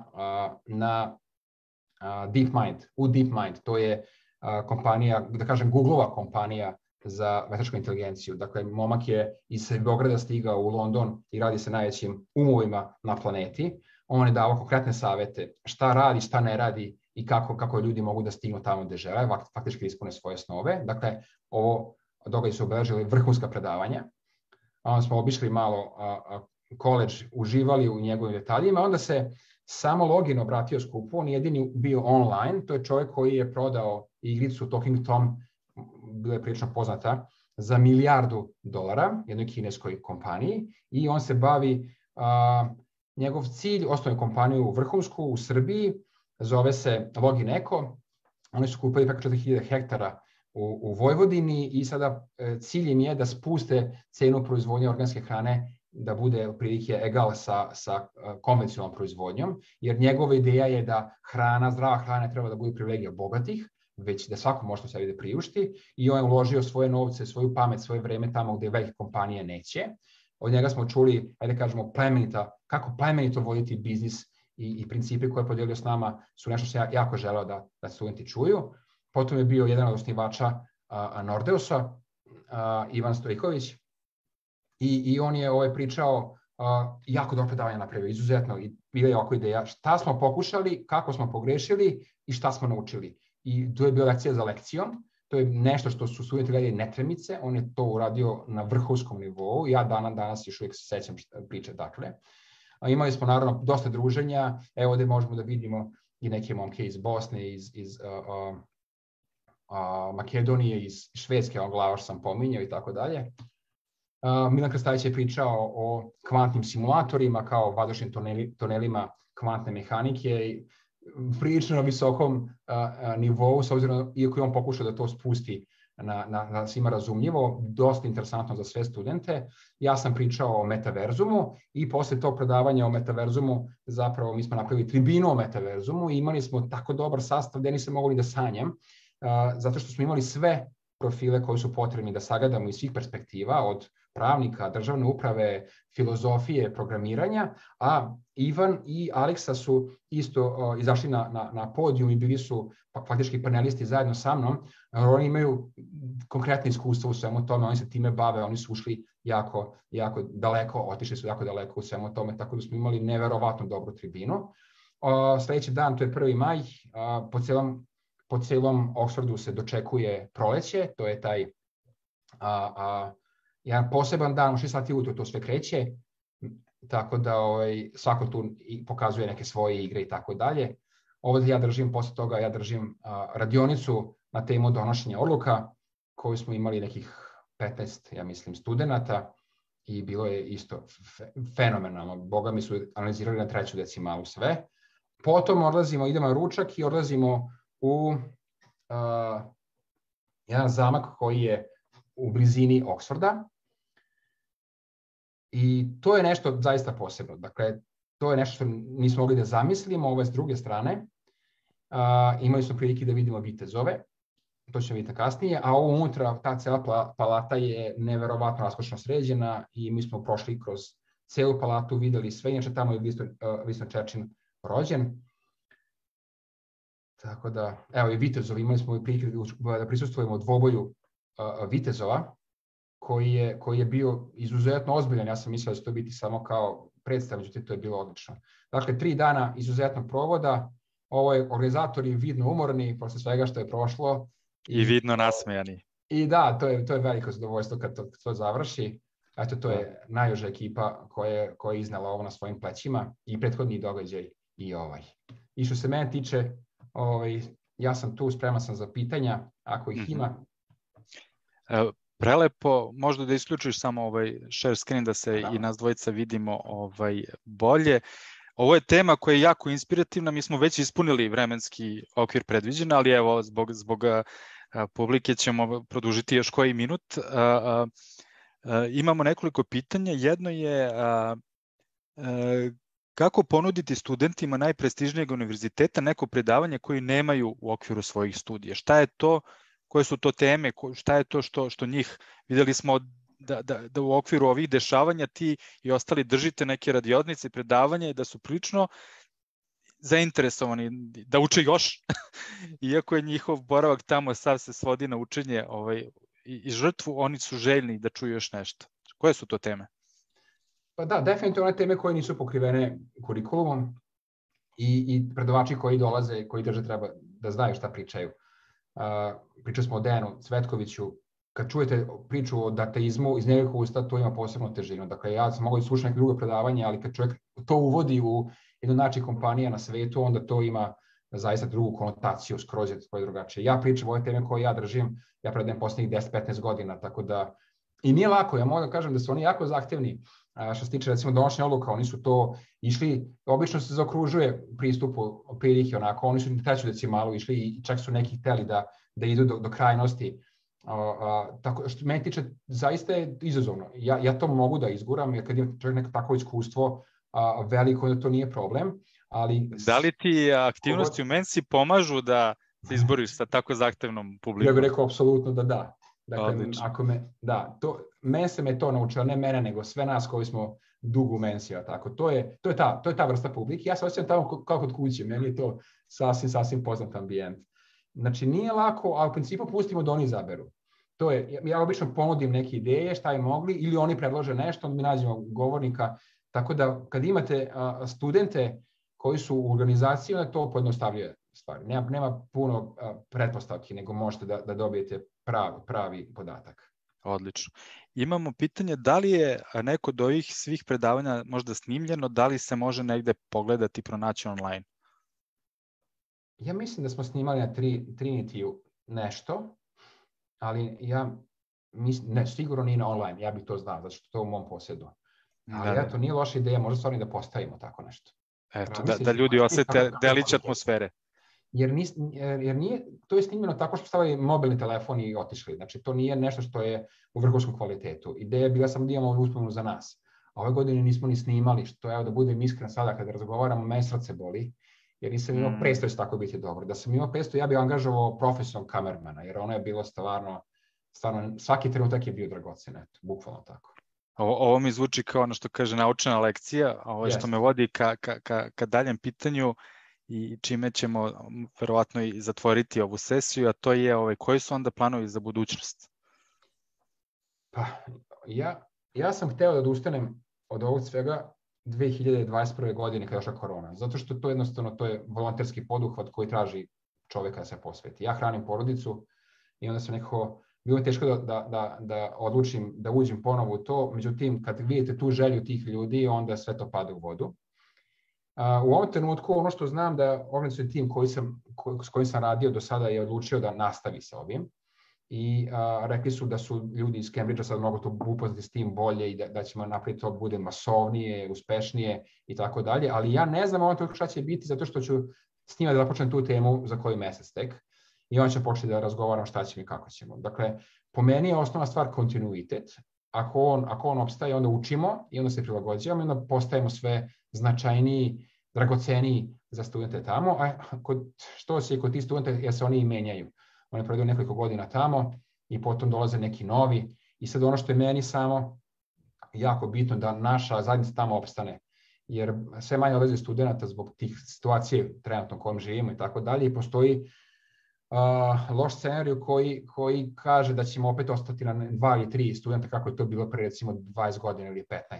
na DeepMind, u DeepMind. To je kompanija, da kažem, Google-ova kompanija za veštačku inteligenciju. Dakle, momak je iz Beograda stigao u London i radi sa najvećim umovima na planeti. On je dao konkretne savete šta radi, šta ne radi i kako, kako ljudi mogu da stignu tamo gde žele, faktički ispune svoje snove. Dakle, ovo događaj su obeležili vrhunska predavanja. Onda smo obišli malo koledž, uživali u njegovim detaljima, onda se samo login obratio skupu, on je jedini bio online, to je čovjek koji je prodao igricu Talking Tom, bila je prilično poznata, za milijardu dolara jednoj kineskoj kompaniji i on se bavi, a, njegov cilj, osnovnu kompaniju vrhunsku u Srbiji, zove se Login Eco, oni su kupili preko četiri hiljade hektara u, u Vojvodini i sada e, cilj im je da spuste cenu proizvodnje organske hrane da bude otprilike egal sa, sa konvencionalnom proizvodnjom, jer njegova ideja je da hrana, zdrava hrana treba da bude privilegija bogatih, već da svako može to sebi da priušti i on je uložio svoje novce, svoju pamet, svoje vreme tamo gde velike kompanije neće. Od njega smo čuli, ajde kažemo, plemenita, kako plemenito voditi biznis i, i principi koje je podelio s nama su nešto što ja jako želeo da, da studenti čuju. Potom je bio jedan od osnivača a, Nordeusa, a, Ivan Stojković, I, i on je ovaj pričao uh, jako dobro predavanje napravio, izuzetno, i bila je oko ideja šta smo pokušali, kako smo pogrešili i šta smo naučili. I to je bila lekcija za lekcijom, to je nešto što su studenti gledali netremice, on je to uradio na vrhunskom nivou, ja danas, danas još uvijek se sećam priče, dakle. A imali smo naravno dosta druženja, evo ovde možemo da vidimo i neke momke iz Bosne, iz, iz uh, uh, uh, Makedonije, iz Švedske, on glavaš sam pominjao i tako dalje. Uh, Milan Krstajić je pričao o kvantnim simulatorima kao vazdušnim tuneli, tunelima kvantne mehanike i prilično na visokom uh, nivou, s obzirom, iako je on pokušao da to spusti na, na, na svima razumljivo, dosta interesantno za sve studente. Ja sam pričao o metaverzumu i posle tog predavanja o metaverzumu zapravo mi smo napravili tribinu o metaverzumu i imali smo tako dobar sastav da nisam mogao ni da sanjam, uh, zato što smo imali sve profile koji su potrebni da sagledamo iz svih perspektiva, od pravnika, državne uprave, filozofije, programiranja, a Ivan i Aleksa su isto uh, izašli na, na, na podijum i bili su faktički panelisti zajedno sa mnom. Oni imaju konkretne iskustva u svemu tome, oni se time bave, oni su ušli jako, jako daleko, otišli su jako daleko u svemu tome, tako da smo imali neverovatno dobru tribinu. Uh, sledeći dan, to je prvi maj, uh, po celom Po celom Oxfordu se dočekuje proleće, to je taj a, a, jedan poseban dan, u šest sati ujutro to sve kreće, tako da ovaj, svako tu pokazuje neke svoje igre i tako dalje. Ovdje ja držim, posle toga ja držim a, radionicu na temu donošenja odluka, koju smo imali nekih petnaest, ja mislim, studenata i bilo je isto fenomenalno. Boga mi su analizirali na treću decimalu sve. Potom odlazimo, idemo na ručak i odlazimo u uh, jedan zamak koji je u blizini Oxforda i to je nešto zaista posebno. Dakle, to je nešto što nismo mogli da zamislimo, ovo je s druge strane. Uh, imali smo prilike da vidimo vitezove, to ćemo vidjeti kasnije, a ovo unutra, ta cela palata je neverovatno raskošno sređena i mi smo prošli kroz celu palatu, videli sve, inače tamo je Winston, uh, Winston Churchill rođen. Tako da, evo i vitezovi, imali smo i prilike da prisustvujemo dvoboju uh, vitezova, koji je, koji je bio izuzetno ozbiljan. Ja sam mislio da će to biti samo kao predstava, međutim to je bilo odlično. Dakle, tri dana izuzetnog provoda, ovo je organizatori vidno umorni posle svega što je prošlo. I, I vidno nasmejani. I da, to je, to je veliko zadovoljstvo kad to, to završi. Eto, to je najuža ekipa koja, koja je iznala ovo na svojim plećima i prethodni događaj i ovaj. I što se mene tiče, ovaj, ja sam tu, spreman sam za pitanja, ako ih ima. Mm-hmm. Prelepo, možda da isključiš samo ovaj share screen da se da. I nas dvojica vidimo ovaj bolje. Ovo je tema koja je jako inspirativna, mi smo već ispunili vremenski okvir predviđen, ali evo zbog, zbog a, publike ćemo produžiti još koji minut. A, a, a, imamo nekoliko pitanja, jedno je a, a, kako ponuditi studentima najprestižnijeg univerziteta neko predavanje koji nemaju u okviru svojih studija. Šta je to, koje su to teme, šta je to što, što njih, videli smo da, da, da u okviru ovih dešavanja ti i ostali držite neke radionice, predavanja i da su prilično zainteresovani da uče još, iako je njihov boravak tamo sav se svodi na učenje ovaj, i, i žrtvu, oni su željni da čuju još nešto. Koje su to teme? Pa da, definitivno one teme koje nisu pokrivene kurikulumom i, i predavači koji dolaze, koji drže treba da znaju šta pričaju. Uh, pričali smo o Dejanu Cvetkoviću, kad čujete priču o dateizmu, iz njegovih usta to ima posebnu težinu. Dakle, ja sam mogao i slušati neke druge predavanje, ali kad čovjek to uvodi u jednu način kompanija na svetu, onda to ima zaista drugu konotaciju, skroz je to drugačije. Ja pričam o ove teme koje ja držim, ja predajem posljednjih deset do petnaest godina, tako da i nije lako, ja mogu da kažem da su oni jako zahtevni. Što se tiče recimo donošenja odluka, oni su to išli, obično se zaokružuje pristupu prilike onako, oni su na treću decimalu išli i čak su neki hteli da, da idu do, do krajnosti. A, a, tako, što meni tiče, zaista je izazovno. Ja, ja to mogu da izguram, jer kad imam čovjek neko takvo iskustvo a, veliko, da to nije problem. Ali, da li ti aktivnosti u Mensi pomažu da se izboriš sa tako zahtevnom publikom? Ja bih rekao apsolutno da da. Dakle, Odlično. Ako me, da, to, Mense me to naučila, ne mene, nego sve nas koji smo dugo u Mensija, tako. To je, to je, ta, to je ta vrsta publike. Ja se osjećam tamo kao kod kuće, meni je to sasvim, sasvim poznat ambijent. Znači, nije lako, a u principu pustimo da oni izaberu. To je, ja, ja obično ponudim neke ideje, šta je mogli, ili oni predlože nešto, onda mi nađemo govornika. Tako da, kad imate a, studente koji su u organizaciji, onda to pojednostavljuje stvari. Nema, nema puno a, pretpostavki, nego možete da, da dobijete pravi, pravi podatak. Odlično. Imamo pitanje da li je neko od ovih svih predavanja možda snimljeno, da li se može negde pogledati i pronaći online? Ja mislim da smo snimali na Trinity nešto, ali ja mislim, ne, sigurno nije na online, ja bih to znao, zato što to u mom posjedu. Ali da, eto, nije loša ideja, možda stvarno da postavimo tako nešto. Eto, da, da ljudi osete delić atmosfere. Jer, nis, jer nije, to je snimljeno tako što stavili mobilni telefon i otišli. Znači, to nije nešto što je u vrhunskom kvalitetu. Ideja je bila samo da imamo uspomenu za nas. A ove godine nismo ni snimali, što evo da budem iskren sada kada razgovaramo, me srce boli, jer nisam imao predstav će tako biti dobro. Da sam imao predstav, ja bih angažovao profesionalnog kamermana, jer ono je bilo stvarno, stvarno svaki trenutak je bio dragocen, eto, bukvalno tako. Ovo, ovo mi zvuči kao ono što kaže naučena lekcija, a ovo yes. što me vodi ka, ka, ka, ka daljem pitanju i čime ćemo verovatno i zatvoriti ovu sesiju, a to je ovaj, koji su onda planovi za budućnost? Pa, ja, ja sam hteo da odustanem od ovog svega dve hiljade dvadeset prve. godine kada je došla korona, zato što to jednostavno to je volonterski poduhvat koji traži čoveka da se posveti. Ja hranim porodicu i onda sam nekako, bilo je teško da, da, da, da odlučim da uđem ponovo u to, međutim kad vidite tu želju tih ljudi, onda sve to pada u vodu. U ovom trenutku ono što znam da organizacioni tim koji sam, ko, s kojim sam radio do sada je odlučio da nastavi sa ovim i a, rekli su da su ljudi iz Cambridgea sad mnogo to upoznati s tim bolje i da, da ćemo napraviti to bude masovnije, uspešnije i tako dalje, ali ja ne znam ovom trenutku šta će biti zato što ću s njima da započnem tu temu za koji mesec tek i on će početi da razgovaram šta ćemo i kako ćemo. Dakle, po meni je osnovna stvar kontinuitet. Ako on, ako on opstaje, onda učimo i onda se prilagođavamo i onda postajemo sve značajniji, dragoceniji za studente tamo, a kod, što se i kod tih studenta, jer se oni i menjaju. Oni provedu nekoliko godina tamo i potom dolaze neki novi i sad ono što je meni samo jako bitno da naša zajednica tamo opstane, jer sve manje odlazi studenta zbog tih situacije trenutno u kojom živimo i tako dalje i postoji Uh, loš scenariju koji, koji kaže da ćemo opet ostati na dva ili tri studenta kako je to bilo pre recimo dvadeset godina ili petnaest.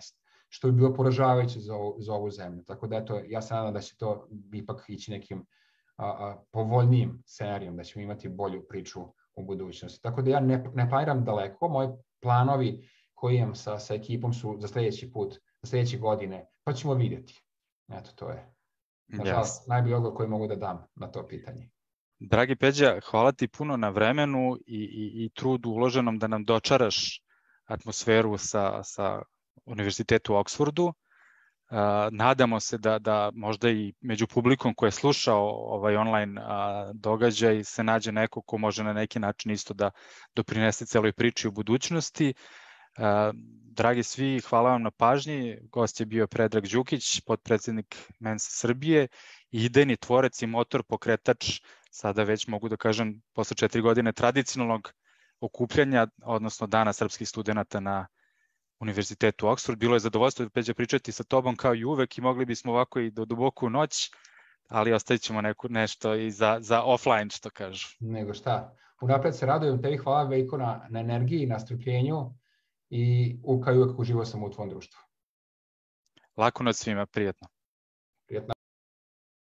što bi bilo poražavajuće za ovu, za ovu zemlju. Tako da eto, ja se nadam da će to ipak ići nekim a, a, povoljnijim scenarijom, da ćemo imati bolju priču u budućnosti. Tako da ja ne, ne planiram daleko, moji planovi koji imam sa, sa ekipom su za sljedeći put, za sljedeće godine, pa ćemo vidjeti. Eto, to je. Nažalost, yes. najbolji odgovor koji mogu da dam na to pitanje. Dragi Peđa, hvala ti puno na vremenu i, i, i trudu uloženom da nam dočaraš atmosferu sa, sa Univerzitetu u Oksfordu. Uh, nadamo se da, da možda i među publikom koji je slušao ovaj online uh, događaj se nađe neko ko može na neki način isto da doprinese celoj priči u budućnosti. Uh, dragi svi, hvala vam na pažnji. Gost je bio Predrag Đukić, potpredsednik Mensa Srbije i idejni tvorec i motor pokretač, sada već mogu da kažem, posle četiri godine tradicionalnog okupljanja, odnosno Dana srpskih studenata na Univerzitetu u Oksford. Bilo je zadovoljstvo Peđa pričati sa tobom kao i uvek i mogli bismo ovako i do duboku noć, ali ostavit ćemo neku, nešto i za, za offline, što kažu. Nego šta. Unapred se radujem tebi, hvala Veljko na, na energiji, na strpljenju i kao i uvek uživao sam u tvom društvu. Lako noć svima, prijatno. Prijatno.